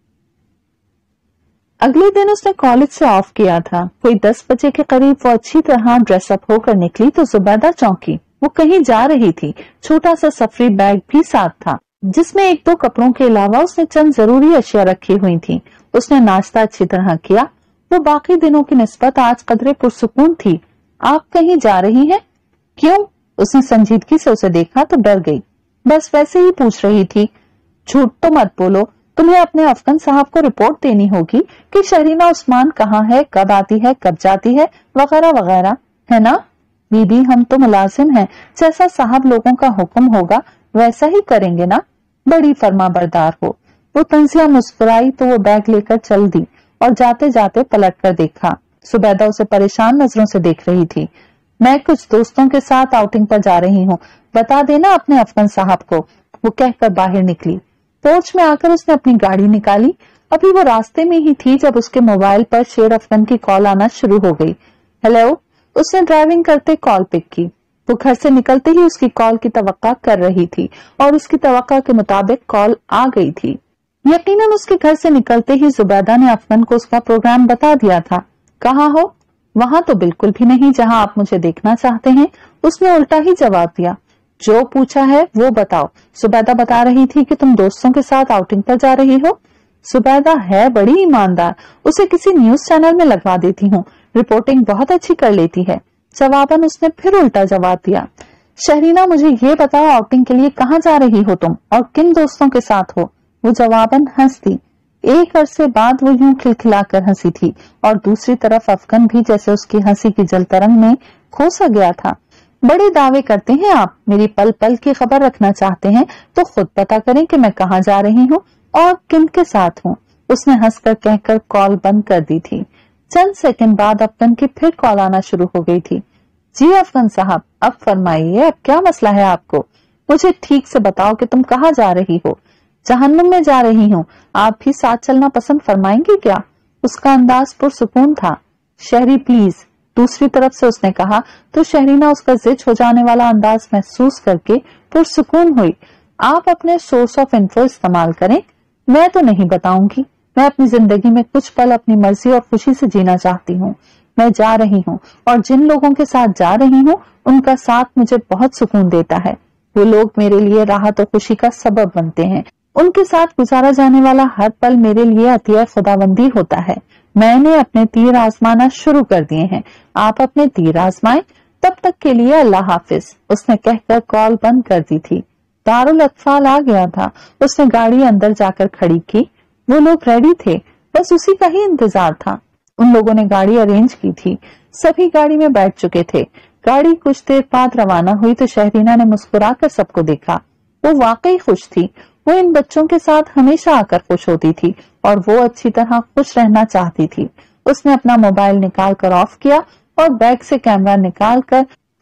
अगले दिन उसने कॉलेज से ऑफ किया था। कोई 10 बजे के करीब वो अच्छी तरह ड्रेसअप होकर निकली तो जुबैदा चौंकी। वो कहीं जा रही थी। छोटा सा सफरी बैग भी साथ था, जिसमें 1-2 कपड़ों के अलावा उसने चंद जरूरी अशिया रखी हुई थी। उसने नाश्ता अच्छी तरह किया। वो बाकी दिनों की निस्बत आज कदरे पुरसुकून थी। आप कहीं जा रही हैं? क्यों? उसने संजीदगी से उसे देखा तो डर गई। बस वैसे ही पूछ रही थी। झूठ तो मत बोलो, तुम्हें अपने अफगन साहब को रिपोर्ट देनी होगी कि शहरीना उस्मान कहाँ है, कब आती है, कब जाती है, वगैरह वगैरह, है ना? बीबी, हम तो मुलाजिम हैं, जैसा साहब लोगों का हुक्म होगा वैसा ही करेंगे ना। बड़ी फर्मा बरदार हो। वो तंजिया मुस्कुराई तो वो बैग लेकर चल दी और जाते जाते पलट कर देखा। जुबैदा उसे परेशान नजरों से देख रही थी। मैं कुछ दोस्तों के साथ आउटिंग पर जा रही हूँ, बता देना अपने अफगन साहब को, वो कहकर बाहर निकली। पोर्च में आकर उसने अपनी गाड़ी निकाली। अभी वो रास्ते में ही थी जब उसके मोबाइल पर शेर अफगन की कॉल आना शुरू हो गई। हेलो, उसने ड्राइविंग करते कॉल पिक की। वो घर से निकलते ही उसकी कॉल की तवक्का कर रही थी और उसकी तवक्का के मुताबिक कॉल आ गई थी। यकीनन उसके घर से निकलते ही जुबैदा ने अफगन को उसका प्रोग्राम बता दिया था। कहाँ हो? वहां तो बिल्कुल भी नहीं जहां आप मुझे देखना चाहते हैं, उसने उल्टा ही जवाब दिया। जो पूछा है वो बताओ। जुबैदा बता रही थी कि तुम दोस्तों के साथ आउटिंग पर जा रही हो। जुबैदा है बड़ी ईमानदार, उसे किसी न्यूज चैनल में लगवा देती हूँ, रिपोर्टिंग बहुत अच्छी कर लेती है। जवाबन उसने फिर उल्टा जवाब दिया। शहरीना, मुझे ये बताओ आउटिंग के लिए कहाँ जा रही हो तुम और किन दोस्तों के साथ हो? वो जवाबन हंस दी। एक अरसे बाद वो यूं खिलखिलाकर हंसी थी और दूसरी तरफ अफगन भी जैसे उसकी हंसी की जलतरंग में खो सा गया था। बड़े दावे करते हैं आप, मेरी पल पल की खबर रखना चाहते हैं तो खुद पता करें कि मैं कहाँ जा रही हूँ और किन के साथ हूँ। उसने हंसकर कहकर कॉल बंद कर दी थी। चंद सेकंड बाद अफगन की फिर कॉल आना शुरू हो गई थी। जी अफगन साहब, अब फरमाइए, अब क्या मसला है आपको? मुझे ठीक से बताओ कि तुम कहाँ जा रही हो? जहन्नुम में जा रही हूँ, आप भी साथ चलना पसंद फरमाएंगे क्या? उसका अंदाज पुरसुकून था। शहरी प्लीज, दूसरी तरफ से उसने कहा तो शहरीना उसका जिद हो जाने वाला अंदाज महसूस करके पुरसुकून हुई। आप अपने सोर्स ऑफ इन्फो इस्तेमाल करें, मैं तो नहीं बताऊंगी। मैं अपनी जिंदगी में कुछ पल अपनी मर्जी और खुशी से जीना चाहती हूँ। मैं जा रही हूँ और जिन लोगों के साथ जा रही हूँ उनका साथ मुझे बहुत सुकून देता है। वो लोग मेरे लिए राहत और खुशी का सबब बनते हैं। उनके साथ गुजारा जाने वाला हर पल मेरे लिए अतिया खुदाबंदी होता है। मैंने अपने तीर आजमाना शुरू कर दिए हैं, आप अपने तीर आजमाएं। तब तक के लिए अल्लाह हाफिज, उसने कहकर कॉल बंद कर दी थी। दारुल अतफाल आ गया था। उसने गाड़ी अंदर जाकर खड़ी की। वो लोग रेडी थे, बस उसी का ही इंतजार था। उन लोगों ने गाड़ी अरेंज की थी। सभी गाड़ी में बैठ चुके थे। गाड़ी कुछ देर बाद रवाना हुई तो शहरीना ने मुस्कुराकर सबको देखा। वो वाकई खुश थी। वो इन बच्चों के साथ हमेशा आकर खुश होती थी और वो अच्छी तरह खुश रहना चाहती थी। उसने अपना मोबाइल निकाल कर ऑफ किया और बैग से कैमरा निकाल कर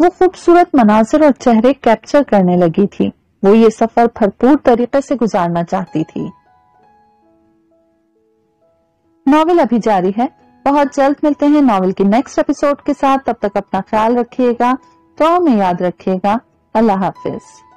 وہ خوبصورت مناظر اور چہرے کیپچر کرنے لگی تھی. وہ یہ سفر بھرپور طریقے سے گزارنا چاہتی تھی. ناول ابھی جاری ہے. بہت جلد ملتے ہیں ناول کی نیکسٹ ایپیسوڈ کے ساتھ. تب تک اپنا خیال رکھیے گا، تو میں یاد رکھیے گا. اللہ حافظ.